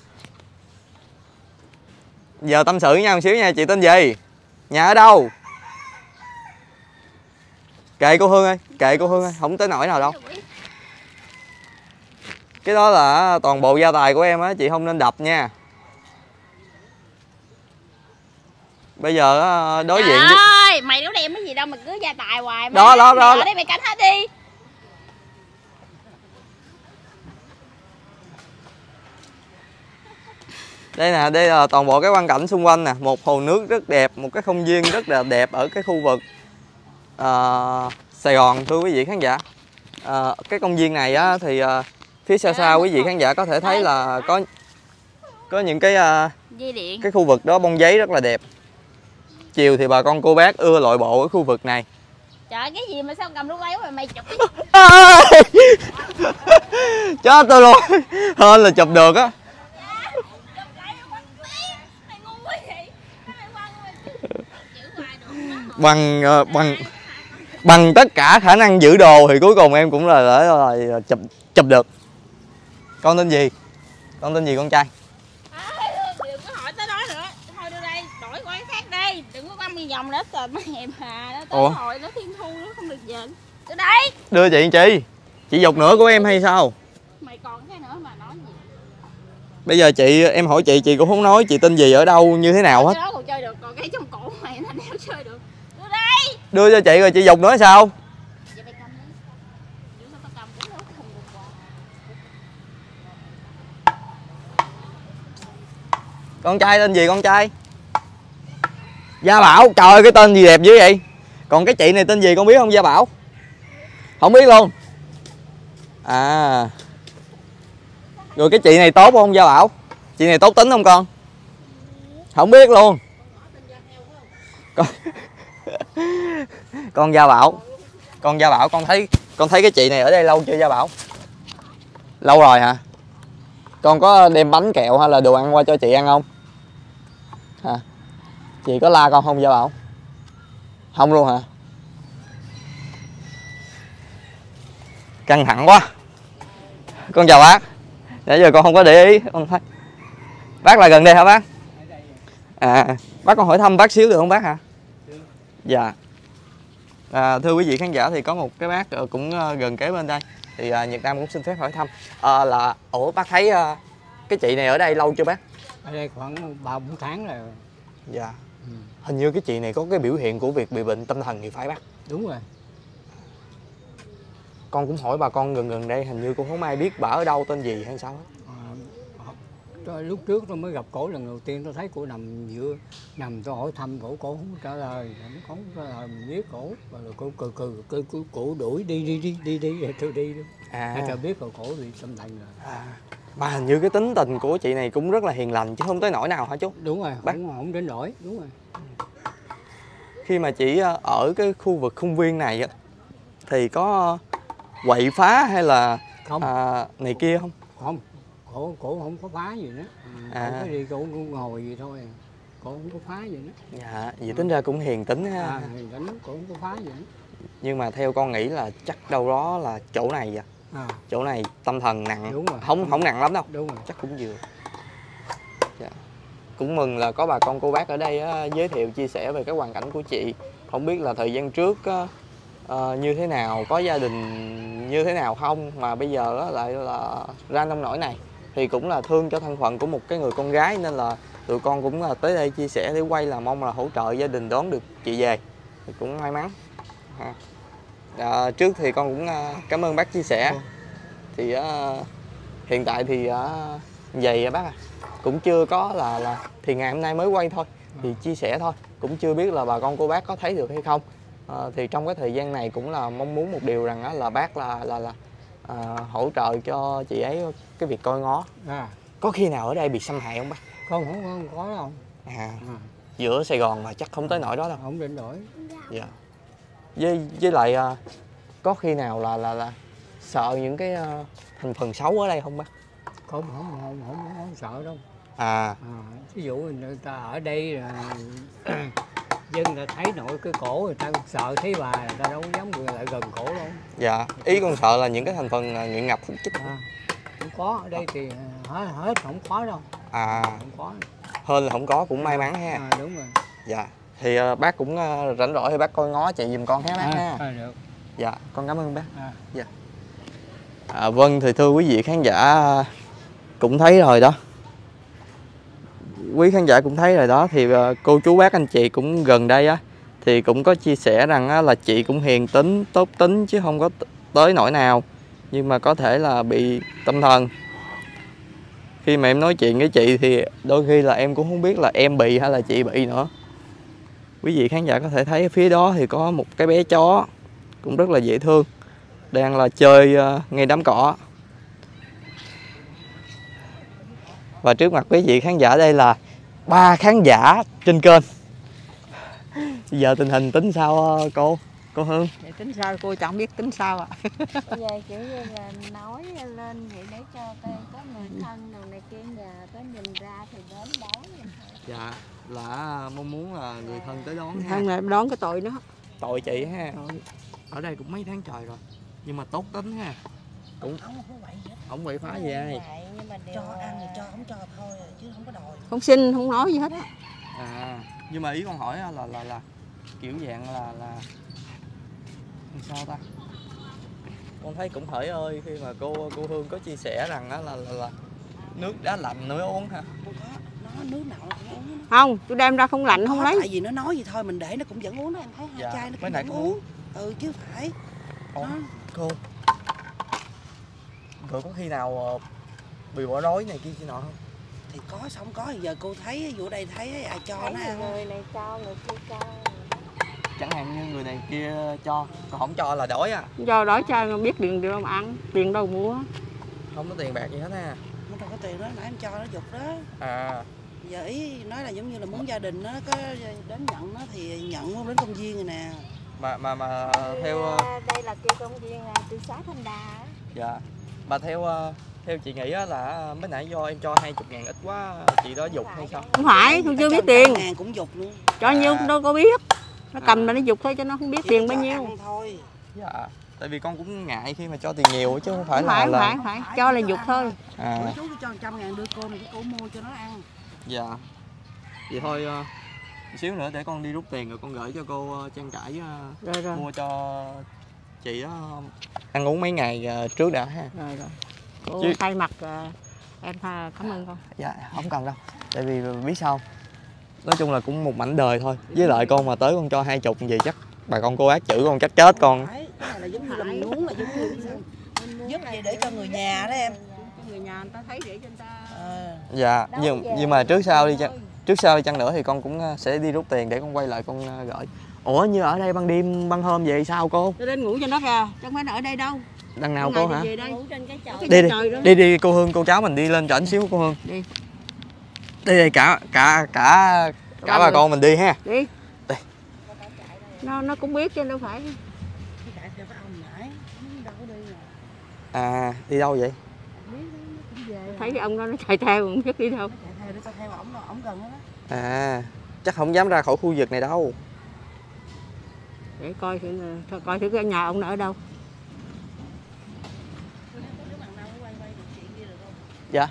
Giờ tâm sự với nhau một xíu nha, chị tên gì? Nhà ở đâu? Kệ cô Hương ơi, không tới nỗi nào đâu. Cái đó là toàn bộ gia tài của em á, chị không nên đập nha. Bây giờ đối diện với... Ơi, mày đâu đem cái gì đâu mà cứ gia tài hoài. Đó. Ở đây mày canh hết đi. Đây nè, đây là toàn bộ cái quang cảnh xung quanh nè, một hồ nước rất đẹp, một cái không gian rất là đẹp ở cái khu vực Sài Gòn thưa quý vị khán giả. Cái công viên này á thì phía xa quý vị khán giả có thể thấy là có những cái cái khu vực đó bông giấy rất là đẹp. Chiều thì bà con cô bác ưa lội bộ ở khu vực này. Trời, cái gì mà sao cầm đu quay mà mày chụp cái... Chết tôi luôn. Hên là chụp được á. Bằng tất cả khả năng giữ đồ thì cuối cùng em cũng là chụp được. Con tên gì con trai? Đừng có hỏi tới đó nữa. Thôi đưa đây, đổi qua cái khác đi. Đừng có quăng vòng nữa trời mấy em hà nó tới hồi nó thiên thu nó không được về. Đưa đây. Đưa chị dục nữa của em hay sao? Mày còn cái nữa mà nói gì? Bây giờ em hỏi chị cũng không nói chị tên gì ở đâu như thế nào hết. Cái đó còn chơi được, còn cái trong cổ mày nó đéo chơi được. Đưa đây. Đưa cho chị rồi chị dục nữa sao? Giờ mày cầm đi. Nếu mà tao cầm cũng nó không được quà. Con trai tên gì con trai? Gia Bảo, trời ơi cái tên gì đẹp dữ vậy? Còn cái chị này tên gì con biết không Gia Bảo? Không biết luôn. À. Rồi cái chị này tốt không Gia Bảo? Chị này tốt tính không con? Không biết luôn. Con Gia Bảo con thấy cái chị này ở đây lâu chưa Gia Bảo? Lâu rồi hả? Con có đem bánh kẹo hay là đồ ăn qua cho chị ăn không? Hả? Chị có la con không Gia Bảo? Không luôn hả? Căng thẳng quá. Con chào bác. Nãy giờ con không có để ý, con thấy. Bác là gần đây hả bác? À, bác con hỏi thăm bác xíu được không bác hả? Dạ. Thưa quý vị khán giả thì có một cái bác cũng gần kế bên đây. Thì Nhật Nam cũng xin phép hỏi thăm ủa bác thấy cái chị này ở đây lâu chưa bác? Ở đây khoảng 3-4 tháng rồi. Dạ. Hình như cái chị này có cái biểu hiện của việc bị bệnh tâm thần thì phải bác? Đúng rồi. Con cũng hỏi bà con gần đây hình như cũng không ai biết bà ở đâu tên gì hay sao hết. Lúc trước tôi mới gặp cổ lần đầu tiên tôi thấy cổ nằm tôi hỏi thăm cổ không trả lời, không trả lời mình biết cổ rồi cổ cổ đuổi đi rồi tôi đi luôn. Tôi biết rồi cổ bị tâm thần rồi. Mà hình như cái tính tình của chị này cũng rất là hiền lành chứ không tới nỗi nào hả chú? Đúng rồi, bác không đến nỗi, đúng rồi. Khi mà chị ở cái khu vực công viên này thì có quậy phá hay là không này kia không? Không, cổ không có phá gì nữa. Cổ cái đi cổ ngồi gì thôi, cổ không có phá gì nữa. Dạ, vậy tính ra cũng hiền tính ha. Hiền tính, cổ không có phá gì nữa. Nhưng mà theo con nghĩ là chắc đâu đó là chỗ này vậy. Chỗ này tâm thần nặng. Đúng rồi. Không nặng lắm đâu. Đúng rồi. Chắc cũng vừa. Dạ. Cũng mừng là có bà con cô bác ở đây giới thiệu chia sẻ về cái hoàn cảnh của chị. Không biết là thời gian trước như thế nào, có gia đình như thế nào không, mà bây giờ lại là ra nông nỗi này. Thì cũng là thương cho thân phận của một cái người con gái, nên là tụi con cũng là tới đây chia sẻ để quay, là mong là hỗ trợ gia đình đón được chị về. Thì cũng may mắn. Trước thì con cũng cảm ơn bác chia sẻ. Thì hiện tại thì vậy bác cũng chưa có là thì ngày hôm nay mới quay thôi, thì chia sẻ thôi, cũng chưa biết là bà con cô bác có thấy được hay không. Thì trong cái thời gian này cũng là mong muốn một điều rằng là bác là hỗ trợ cho chị ấy cái việc coi ngó. Có khi nào ở đây bị xâm hại không bác? Không có đâu. Giữa Sài Gòn mà chắc không tới nỗi đó đâu. Không đến nỗi. Dạ. Với lại có khi nào là sợ những cái thành phần xấu ở đây không bác? Không sợ đâu. Ví dụ người ta ở đây là dân ta thấy nội cái cổ, người ta sợ thấy bà, người ta đâu dám lại gần cổ đâu. Dạ, ý con sợ là những cái thành phần nghiện ngập hút chích. Không có, ở đây thì hết không có đâu. Không có. Hơn là không có, cũng may mắn ha. Đúng rồi. Dạ, thì bác cũng rảnh rỗi thì bác coi ngó chị giùm con ha bác ha. Được. Dạ, con cảm ơn bác. Dạ. Vâng, thì thưa quý vị khán giả cũng thấy rồi đó. Quý khán giả cũng thấy rồi đó, thì cô chú bác anh chị cũng gần đây á thì cũng có chia sẻ rằng là chị cũng hiền tính, tốt tính chứ không có tới nỗi nào, nhưng mà có thể là bị tâm thần. Khi mà em nói chuyện với chị thì đôi khi là em cũng không biết là em bị hay là chị bị nữa. Quý vị khán giả có thể thấy ở phía đó thì có một cái bé chó cũng rất là dễ thương, đang là chơi ngay đám cỏ. Và trước mặt quý vị khán giả đây là 3 khán giả trên kênh. Bây giờ tình hình tính sao cô Hương? Vậy tính sao cô chẳng biết tính sao ạ. Bây giờ kiểu như là nói lên vậy để cho có người thân đồ này kia nhà có nhìn ra thì đến đón. Dạ, là mong muốn là người thân tới đón ha. Thân là đón cái tội nó. Tội chị ha. Ở đây cũng mấy tháng trời rồi, nhưng mà tốt tính ha. Cũng không quậy phá gì ai. Cho ăn thì cho, không cho thôi chứ không có đòi. Không xin, không nói gì hết á. Nhưng mà ý con hỏi là kiểu dạng là sao ta? Con thấy cũng hỡi ơi khi mà cô Hương có chia sẻ rằng là nước đá lạnh nữa uống ha. Không có, nó nước nào nó cũng uống. Không, tôi đem ra không lạnh không lấy. Tại vì nó nói gì thôi mình để nó cũng vẫn uống đó, em thấy hai chai nó cũng vẫn uống. Chứ phải. Cô rồi có khi nào bị bỏ đói này kia kia nọ không? Thì có sao không có, giờ cô thấy vụ đây thấy ai cho thấy nó ăn. Người này cho, người kia cho. Chẳng hạn như người này kia cho, còn không cho là đói à? Do đói cho biết tiền đâu mà ăn, tiền đâu mua. Không có tiền bạc gì hết ha. Không đâu có tiền đó, nãy em cho nó dục đó. Giờ ý nói là giống như là muốn gia đình nó có đến nhận nó thì nhận đến công viên rồi nè. Mà theo đây là kêu công viên tư xá Thanh Đa. Dạ. Bà theo chị nghĩ là mới nãy do em cho 20.000 ít quá chị đó dục hay sao? Không phải, tôi chưa biết tiền. Ngàn cũng dục luôn. Cho nhiêu đâu có biết. Nó cầm mà nó dục thôi cho nó không biết tiền bao nhiêu. Thôi. Dạ. Tại vì con cũng ngại khi mà cho tiền nhiều chứ không phải phải cho là dục thôi. Chú cho 100.000 đưa cô này cô mua cho nó ăn. Dạ. Vậy thôi xíu nữa để con đi rút tiền rồi con gửi cho cô trang trải rồi. Mua cho chị đó ăn uống mấy ngày trước đã ha. Rồi. Cô thay mặt em cảm ơn con. Dạ không cần đâu. Tại vì biết sao, nói chung là cũng một mảnh đời thôi. Với lại con mà tới con cho 20 gì chắc bà con cô ác chữ con chắc chết con. Cái này là giống như là mình muốn là giống như giúp gì để cho người nhà đó em. Người nhà người ta thấy để cho người ta. Dạ nhưng mà trước sau đi chăng nữa thì con cũng sẽ đi rút tiền để con quay lại con gửi. Ủa như ở đây ban đêm ban hôm vậy sao cô? Tôi đến ngủ cho nó kìa, chứ không phải ở đây đâu. Đằng nào cô hả? Ngủ trên cái chòi. Đi cô Hương, cô cháu mình đi lên trển xíu cô Hương. Đi cả bà con mình đi ha. Đi. Nó cũng biết chứ đâu phải. Đi đâu vậy? Thấy cái ông đó nó chạy theo không biết đi đâu. Chạy theo ổng gần đó. Chắc không dám ra khỏi khu vực này đâu. để coi thử cái nhà ông nó ở đâu. Dạ.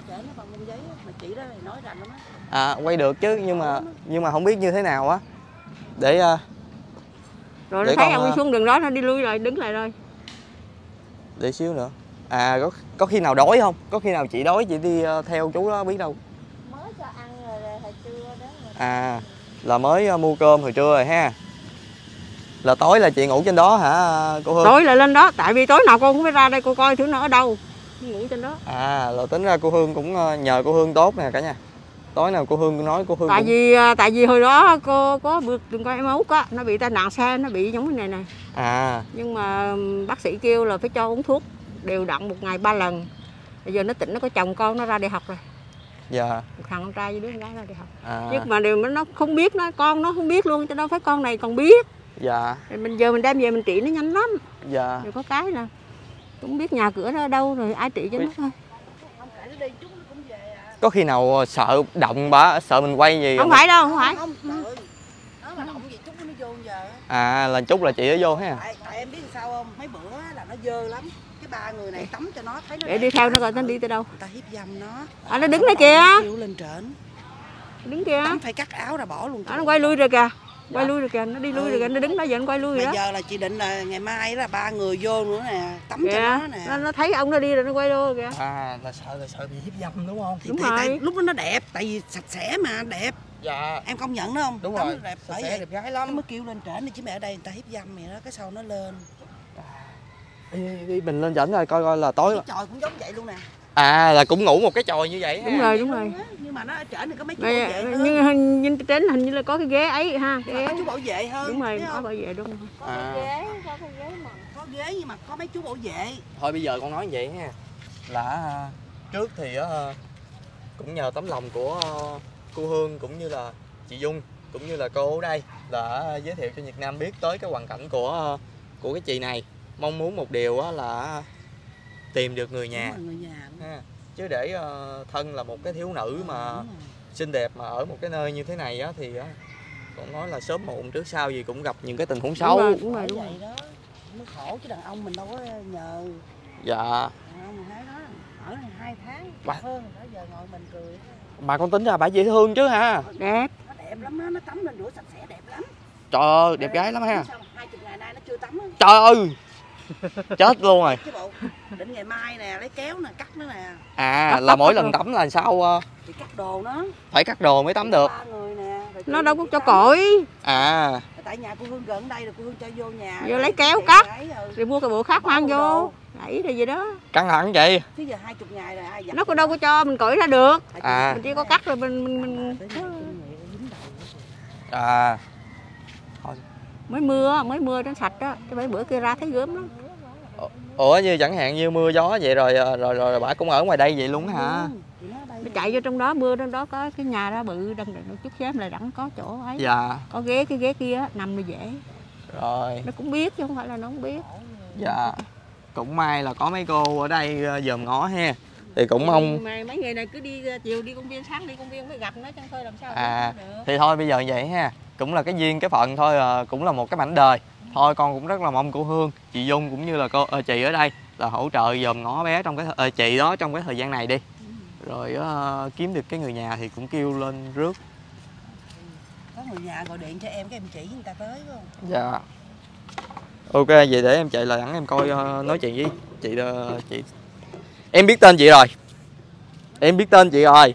Quay được chứ nhưng mà không biết như thế nào á. Để rồi nó thấy ông đi xuống đường đó nó đi lui rồi, đứng lại rồi. Để xíu nữa. Có khi nào đói không? Có khi nào chị đói chị đi theo chú đó biết đâu. Mới cho ăn rồi hồi trưa đó. Là mới mua cơm hồi trưa rồi ha. Là tối là chị ngủ trên đó hả cô Hương? Tối là lên đó, tại vì tối nào cô cũng phải ra đây cô coi thử nó ở đâu. Ngủ trên đó. Là tính ra cô Hương cũng nhờ cô Hương tốt nè cả nhà. Tối nào cô Hương nói cô Hương tại vì hồi đó cô có bước đừng coi em Út á, nó bị tai nạn xe, nó bị giống cái này nè. Nhưng mà bác sĩ kêu là phải cho uống thuốc đều đặn 1 ngày 3 lần. Bây giờ nó tỉnh, nó có chồng con, nó ra đại học rồi. Dạ. Một thằng con trai với đứa con gái ra đại học. Nhưng mà điều nó không biết, con nó không biết luôn, cho đâu phải con này còn biết. Dạ. Mình giờ mình đem về mình trị nó nhanh lắm. Dạ. Rồi có cái nè, cũng biết nhà cửa nó ở đâu rồi ai trị cho nó thôi. Có khi nào sợ động bà, sợ mình quay gì không? Phải đâu, không phải. Nó mà động gì chút nó vô giờ. Là chút là chị ở vô ha. Tại em biết sao không? Mấy bữa là nó dơ lắm. Cái 3 người này tắm cho nó thấy nó. Để đi theo nó rồi nó đi tới đâu? Người ta hiếp dâm nó. Nó đứng đây kìa. Kêu lên trển. Đứng kìa. Tắm phải cắt áo ra bỏ luôn. Nó quay lui rồi kìa. Quay lui rồi kìa, nó đi lui rồi kìa, nó đứng đó giờ nó quay lui rồi đó. Bây giờ là chị định là ngày mai là 3 người vô nữa nè, tắm cho nó nè. Nó thấy ông nó đi rồi nó quay vô kìa. Là sợ bị hiếp dâm đúng không? Đúng rồi. Tại lúc đó nó đẹp, tại vì sạch sẽ mà đẹp. Dạ. Em công nhận đó không? Đúng tắm rồi. Đẹp, sạch sẽ đẹp gái lắm. Nó mới kêu lên trển đi chứ mẹ ở đây người ta hiếp dâm mày đó, cái sau nó lên. Đi mình lên trển rồi coi là tối. Cái chòi cũng giống vậy luôn nè. Là cũng ngủ một cái chòi như vậy ha. Đúng rồi. Nhưng mà nó ở trển thì có mấy chú bảo vệ hơn. Nhưng trên hình như là có cái ghế ấy ha. Có chú bảo vệ hơn. Đúng rồi, có bảo vệ đúng rồi. Có cái ghế mà. Có ghế nhưng mà có mấy chú bảo vệ. Thôi bây giờ con nói như vậy ha. Là trước thì cũng nhờ tấm lòng của cô Hương cũng như là chị Dung cũng như là cô ở đây là giới thiệu cho Việt Nam biết tới cái hoàn cảnh của cái chị này. Mong muốn một điều là tìm được người nhà. Người nhà ha. Chứ để thân là một cái thiếu nữ mà xinh đẹp mà ở một cái nơi như thế này á thì còn nói là sớm muộn trước sau gì cũng gặp những cái tình huống xấu. Đúng rồi. Đó mới khổ chứ đàn ông mình đâu có nhờ. Dạ. Đàn ông mình thấy đó ở 2 tháng hơn đó giờ ngồi mình cười. Bà con tính ra bà dễ thương chứ ha. Đẹp. Nó đẹp lắm á, nó tắm lên rửa sạch sẽ đẹp lắm. Trời ơi, đẹp gái lắm ha. 20 ngày nay nó chưa tắm á. Trời ơi. Chết luôn rồi. Cái bộ định ngày mai nè, lấy kéo nè, cắt nó nè. Là mỗi lần tắm là sao? Thì cắt đồ nó. Phải cắt đồ mới tắm được. 3 người nè. Nó đâu có cho cổi. Tại nhà cô Hương gần đây rồi cô Hương cho vô nhà. Vô lấy kéo cắt. Rồi mua cái bộ khác mang vô. Đẩy rồi gì đó. Căng thẳng chị. Chứ giờ 20 ngày rồi ai dặn. Nó cũng đâu có cho mình cởi ra được. Mình chỉ có cắt rồi mình Thôi. mới mưa nó sạch đó, cái mấy bữa kia ra thấy gớm lắm. Ủa như chẳng hạn như mưa gió vậy rồi bà cũng ở ngoài đây vậy luôn hả? Nó chạy vô trong đó, mưa trong đó có cái nhà đó bự đằng một chút xém là đặng có chỗ ấy. Dạ. Có ghế, cái ghế kia nằm nó dễ. Rồi. Nó cũng biết chứ không phải là nó không biết. Dạ. Cũng may là có mấy cô ở đây dòm ngó ha. Thì cũng mong mấy người này cứ đi chiều đi công viên, sáng đi công viên mới gặp nó, chứ thôi làm sao được. Thì thôi bây giờ vậy ha. Cũng là cái duyên cái phận thôi, cũng là một cái mảnh đời. Thôi con cũng rất là mong cô Hương, chị Dung cũng như là chị ở đây là hỗ trợ dòm ngó bé trong cái chị đó trong cái thời gian này đi. Rồi kiếm được cái người nhà thì cũng kêu lên rước. Có người nhà gọi điện cho em, cái em chỉ người ta tới phải không? Dạ. Ok, vậy để em chạy lại đẳng em coi nói chuyện với chị. Em biết tên chị rồi. Em biết tên chị rồi.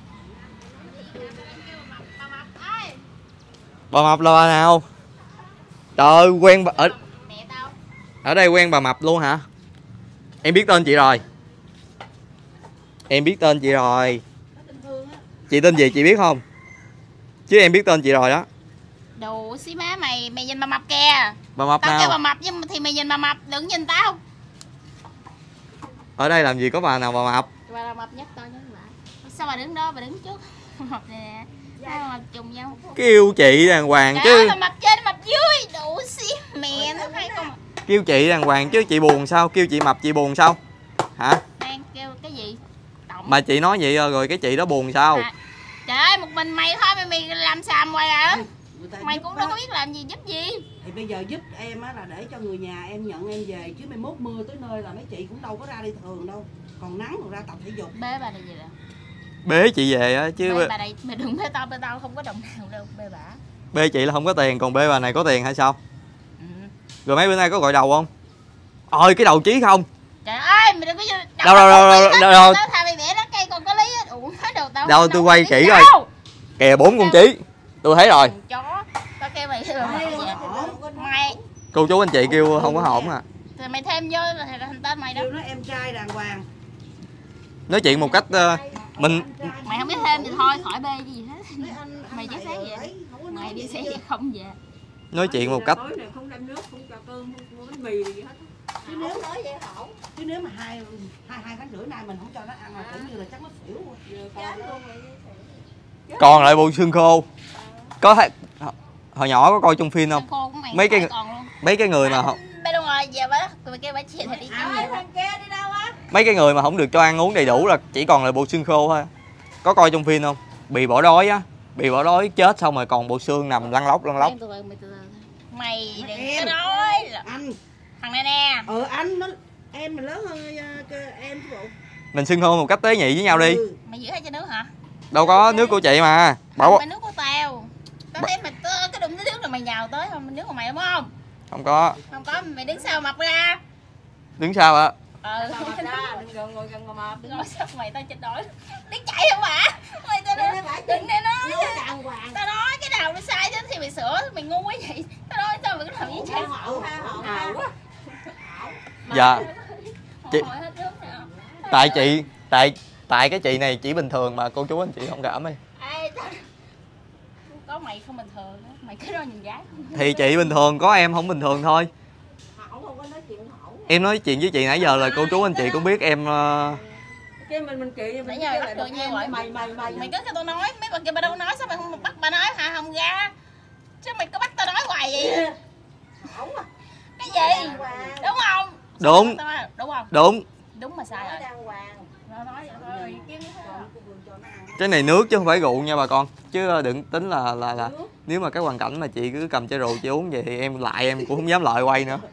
Bà Mập là bà nào? Trời ơi, quen bà ở đây quen bà Mập luôn hả? Em biết tên chị rồi. Em biết tên chị rồi. Chị tên gì chị biết không? Chứ em biết tên chị rồi đó. Đồ xí má mày nhìn bà Mập kìa. Bà Mập tao nào? kêu bà Mập nhưng thì mày nhìn bà Mập, đừng nhìn tao. Ở đây làm gì có bà nào bà Mập? Bà Mập nhất tao nhớ lại. Sao bà đứng đó, bà đứng trước. Mập nè. Hai bà Mập trùng nhau. Kêu chị đàng hoàng trời chứ. Ơi, bà Mập trên Mập dưới. Đủ xí mẹ nó hay con. Kêu chị đàng hoàng chứ chị buồn sao? Kêu chị Mập chị buồn sao? Hả? Đang kêu cái gì? Mà chị nói vậy rồi cái chị đó buồn sao? Trời ơi, một mình mày thôi mày làm xàm hoài à. Mày cũng đâu có biết làm gì giúp gì. Thì bây giờ giúp em á là để cho người nhà em nhận em về, chứ mai mốt mưa tới nơi là mấy chị cũng đâu có ra đi thường đâu. Còn nắng còn ra tập thể dục. Bê bà này gì nè. Bế chị về á chứ. Bê bà này mày đừng bê tao không có đồng nào đâu, bê bả. Bê chị là không có tiền, còn bê bà này có tiền hay sao? Rồi mấy bữa nay có gọi đầu không? Ôi cái đầu Chí không? Trời ơi, mày đừng có đâu. Tao thà mày bẻ lá cây còn có lý á. Ủa nói đồ tao. Đâu tôi quay kỹ rồi. Kìa 4 con Chí. Tôi thấy rồi. Chó. Tao kêu mày mày. Cô chú anh chị kêu không có hổn à. Thì mày thêm vô thì thành tên mày đó. Kêu nó em trai đàng hoàng. Nói chuyện một cách mình Mày không biết thêm thì thôi, khỏi bê gì hết. Mày chỉ sáng vậy. Mày đi xe vậy không về. Nói chuyện một cách. Tối này không đem nước, không cho cơm, không mua bánh mì gì hết. Chứ nếu mà hai tháng rưỡi nay mình không cho nó ăn là cũng như là chắc nó xỉu luôn. Còn lại bộ xương khô. Có thấy hồi nhỏ có coi trong phim không? Mấy cái người mà không. Bây đâu rồi về bả, tụi kêu bả chia thì đi đâu á? Mấy cái người mà không được cho ăn uống đầy đủ là chỉ còn lại bộ xương khô thôi. Có coi trong phim không? Bị bỏ đói á, bị bỏ đói chết xong rồi còn bộ xương nằm lăn lóc. Mày đừng có nói là anh thằng này nè. Anh nó em mình lớn hơn em chứ bộ. Mình xưng hô một cách tế nhị với nhau đi. Mày giữ hai chai nước hả? Đâu có, nước của chị mà. Bảo nước của tao. Tao thấy mày cái đụng nước là mày nhào tới không? Nước của mày đúng không? Không có. Không có, mày đứng sau mập ra. Đứng sau ạ? Đừng ngồi gần mập. Ngồi sao mày tao chết đói. Đứng chạy không hả? Mày tao nói đừng để nói. Tao nói cái nào nó sai chứ thì mày sửa, mày ngu quá vậy. Tao nói sao mày cứ làm gì vậy? Dạ. Chị tại chị tại cái chị này chỉ bình thường mà cô chú anh chị không cảm đi. Có mày không bình thường đó. Mày cứ nói nhìn gái thì chị bình thường, có em không bình thường thôi. Em nói chuyện với chị nãy giờ là cô chú anh chị cũng biết em Cái mình kệ nãy giờ bắt được như vậy. Mày cứ cho tao nói, mấy bà kia bà đâu nói, sao mày không bắt bà nói hả? Không ra chứ mày cứ bắt tao nói hoài vậy. Cái gì đúng không? Đúng không? Đúng mà sai rồi. Nói vậy thôi. Cái này nước chứ không phải rượu nha bà con, chứ đừng tính là nếu mà cái hoàn cảnh mà chị cứ cầm chai rượu chị uống vậy thì em cũng không dám lại quay nữa.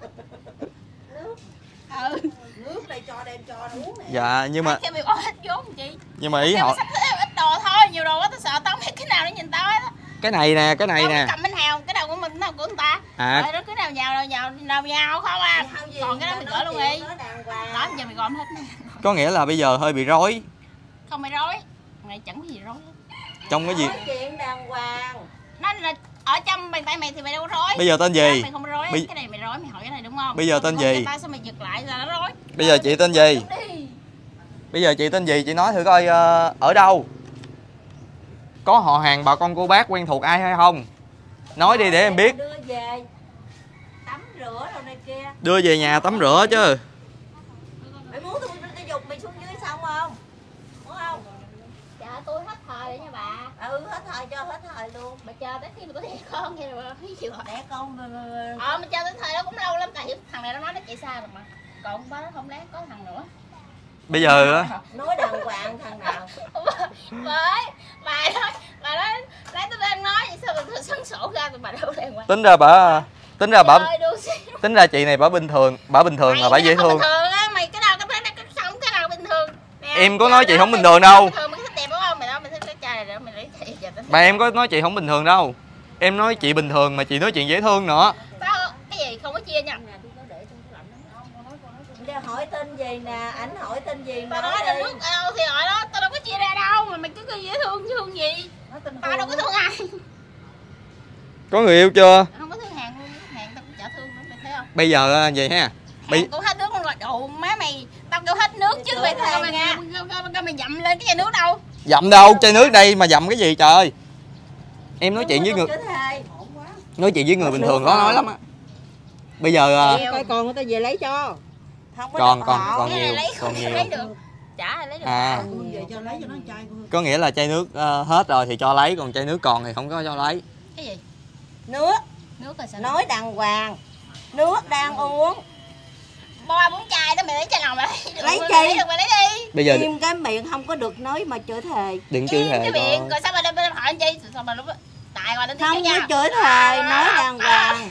Nước đây cho đem cho nó uống nè. Dạ nhưng mà mày bỏ hết vốn chị. Nhưng mà ý họ ít đồ thôi, nhiều đồ quá tao sợ tao biết cái nào để nhìn tao hết. Cái này nè, cầm bên hào, cái đầu của mình, cái đầu của người ta. Đó cứ nào nhào không à. Còn cái đó mình gỡ luôn đi. Đó giờ mày gom hết. Có nghĩa là bây giờ hơi bị rối. Không mày rối. Mày chẳng có gì rối. Trong cái gì? Nói chuyện đàng hoàng. Nó là ở trong bàn tay mày thì mày đâu có rối. Bây giờ tên gì? Mày không rối. Cái này mày rối, mày hỏi cái này đúng không? Bây giờ tên gì? Tao sao mày giật lại là nó rối. Bây giờ chị tên gì? Bây giờ chị tên gì? Chị nói thử coi ở đâu? Có họ hàng bà con cô bác quen thuộc ai hay không? Nói đi để em biết. Đưa về tắm rửa đồ này kia. Đưa về nhà tắm rửa chứ. Mày muốn tôi dục mày xuống dưới xong không? Muốn không? Dạ tôi hết thời rồi nha bà. Hết thời cho hết thời luôn. Bà chờ tới khi mà có đẻ con vậy rồi thấy chịu đẻ con mà chờ tới thời đó cũng lâu lắm, tại thằng này nó nói nó chạy xa rồi mà. Còn ba nó không lát có thằng nữa. Bây giờ á nói đàng hoàng thằng nào. Bà nói lấy tôi đang nói vậy sao tôi sân sổ ra tụi bà đâu đàng hoàng. Tính ra chị này bả bình thường là bả dễ thương. Bình thường á, mày cái nào cái nào bình thường. Nè, em có nói chị không bình thường đâu. Mày thích đẹp đúng không? Mày thích cái trai này rồi mày lấy chị giờ. Mà em có nói chị không bình thường đâu. Em nói chị bình thường mà chị nói chuyện dễ thương nữa. Tao cái gì không có chia nha. Hỏi tên gì nè, ảnh hỏi tên gì tao nói là nước đâu thì hỏi đó, tao đâu có chia ra đâu mà mày cứ dễ thương gì. Tao đâu có thương ai. Có người yêu chưa? Không có thương hàng luôn, hàng tao cũng chả thương nữa, mày thấy không? Bây giờ vậy ha. Cũng hết nước luôn rồi. Đồ má mày, tao kêu hết nước chứ mày mày dậm lên cái chai nước đâu. Dậm đâu, chai nước đây mà dậm cái gì trời ơi. Em nói chuyện với người bình thường có nói lắm á. Bây giờ cái con người ta về lấy cho. Còn nhiều. Lấy được. Chả lấy được. Về cho lấy cho nó chai. Có nghĩa là chai nước hết rồi thì cho lấy, còn chai nước còn thì không có cho lấy. Cái gì? Nước là sao? Nói đàng hoàng. Nước đang uống. 3-4 chai đó mày lấy chai nào mày lấy được. Lấy chi? Mày lấy đi. Bây giờ im cái miệng không có được nói mà chửi thề. Đừng chửi thề. Cái miệng, rồi sao mà hỏi anh chi? Sao mà lúc tại lại mà đến không có chửi thề, nói đàng hoàng.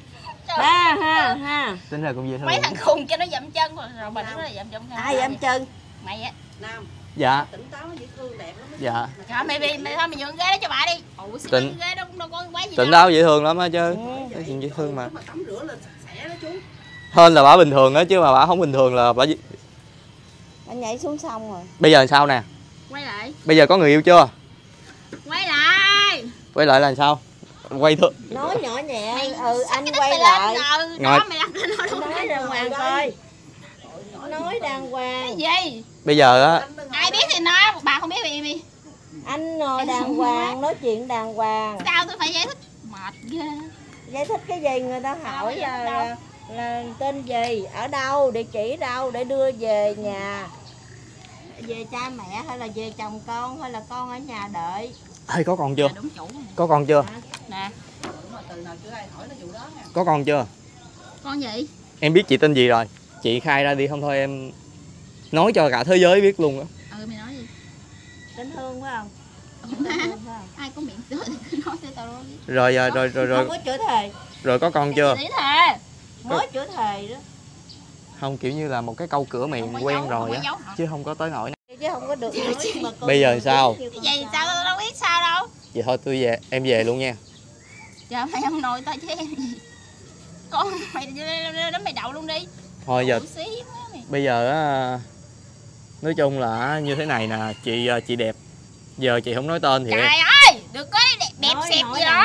Ha. Tính ra cũng dễ thương. Mấy thằng khùng cho nó dậm chân rồi bà đứng đó dậm chân. Ai dậm chân? Mày á. Nam. Dạ. Tỉnh táo dễ thương đẹp lắm. Dạ. Trời mày thôi mày nhường ghế đó cho bà đi. Ủa Tỉnh ghế đó cũng đâu có quá gì. Tỉnh táo dễ thương lắm á chứ. Cái chuyện dễ thương mà. Tắm rửa lên sạch sẽ đó chú. Hơn là bả bình thường á, chứ mà bả không bình thường là bả nhảy xuống sông rồi. Bây giờ làm sao nè? Quay lại. Bây giờ có người yêu chưa? Quay lại. Quay lại là sao? Quay thôi. Nói nhỏ nhẹ, anh quay lại. Đó mày đặt lên đó. Nói đàng hoàng coi. Nói đàng hoàng. Cái gì? Bây giờ á, ai biết thì nói, bà không biết thì đi. Anh ngồi đàng hoàng, nói chuyện đàng hoàng. Sao tôi phải giải thích? Mệt ghê. Giải thích cái gì? Người ta hỏi là tên gì, ở đâu, địa chỉ đâu để đưa về nhà. Về cha mẹ hay là về chồng con hay là con ở nhà đợi. Ê, có con chưa? Đúng chủ. Có con chưa? Nè. Có con chưa? Con gì? Em biết chị tên gì rồi. Chị khai ra đi, không thôi em nói cho cả thế giới biết luôn á. Mày nói gì? Tên Hương phải không? Ai có miệng tươi thì cứ nói cho tao biết. Rồi. Không có chữa thề. Rồi có con chưa? Chỉ thề. Mới chữa thề đó. Không, kiểu như là một cái câu cửa miệng quen rồi á, chứ không có tới nỗi. Chứ không có được mà bây giờ sao? Vậy sao tao đâu biết sao đâu. Vậy thôi tôi về, em về luôn nha. Dạ mày không nội tao chứ em gì. Con mày đến mày đậu luôn đi. Thôi giờ bây giờ á, nói chung là như thế này nè, chị đẹp. Giờ chị không nói tên thì trời em. ơi, đừng có đẹp xẹp gì đó.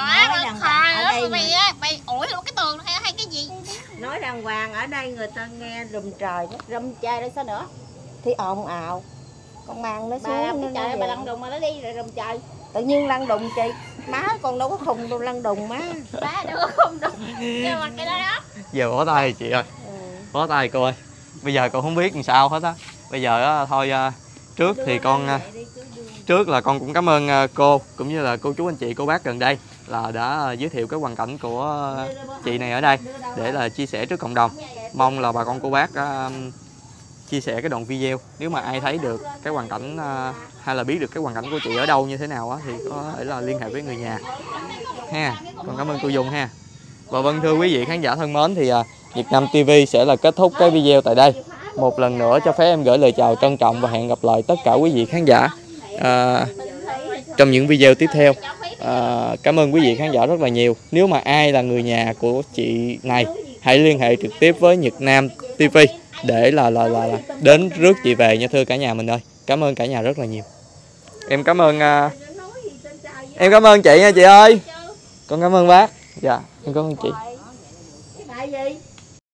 Mày ủi luôn cái tường hay cái gì? Nói đàng hoàng, ở đây người ta nghe rùm trời, rùm trời đây sao nữa? Thì ồn ào. Con mang nó xuống. Trời ơi, bà lăn đùng mà nó đi rồi rùm trời. Tự nhiên lăn đùng chị. Má con đâu có khùng đâu lăn đùng má. Má đâu có khùng đùng. Nhưng mà cái đó đó. Giờ bỏ tay chị ơi. Bỏ tay cô ơi. Bây giờ con không biết làm sao hết á. Bây giờ á, thôi trước thì con trước là con cũng cảm ơn cô cũng như là cô chú anh chị cô bác gần đây là đã giới thiệu cái hoàn cảnh của chị này ở đây để là chia sẻ trước cộng đồng. Mong là bà con cô bác chia sẻ cái đoạn video, nếu mà ai thấy được cái hoàn cảnh hay là biết được cái hoàn cảnh của chị ở đâu như thế nào á thì có thể là liên hệ với người nhà ha. Con cảm ơn cô Dung ha. Và vâng, thưa quý vị khán giả thân mến, thì Việt Nam TV sẽ là kết thúc cái video tại đây. Một lần nữa cho phép em gửi lời chào trân trọng và hẹn gặp lại tất cả quý vị khán giả trong những video tiếp theo. Cảm ơn quý vị khán giả rất là nhiều. Nếu mà ai là người nhà của chị này, hãy liên hệ trực tiếp với Việt Nam TV để là đến rước chị về nha thưa cả nhà mình ơi. Cảm ơn cả nhà rất là nhiều. Em cảm ơn chị nha chị ơi. Con cảm ơn bác. Dạ, em cảm ơn chị. Tại gì?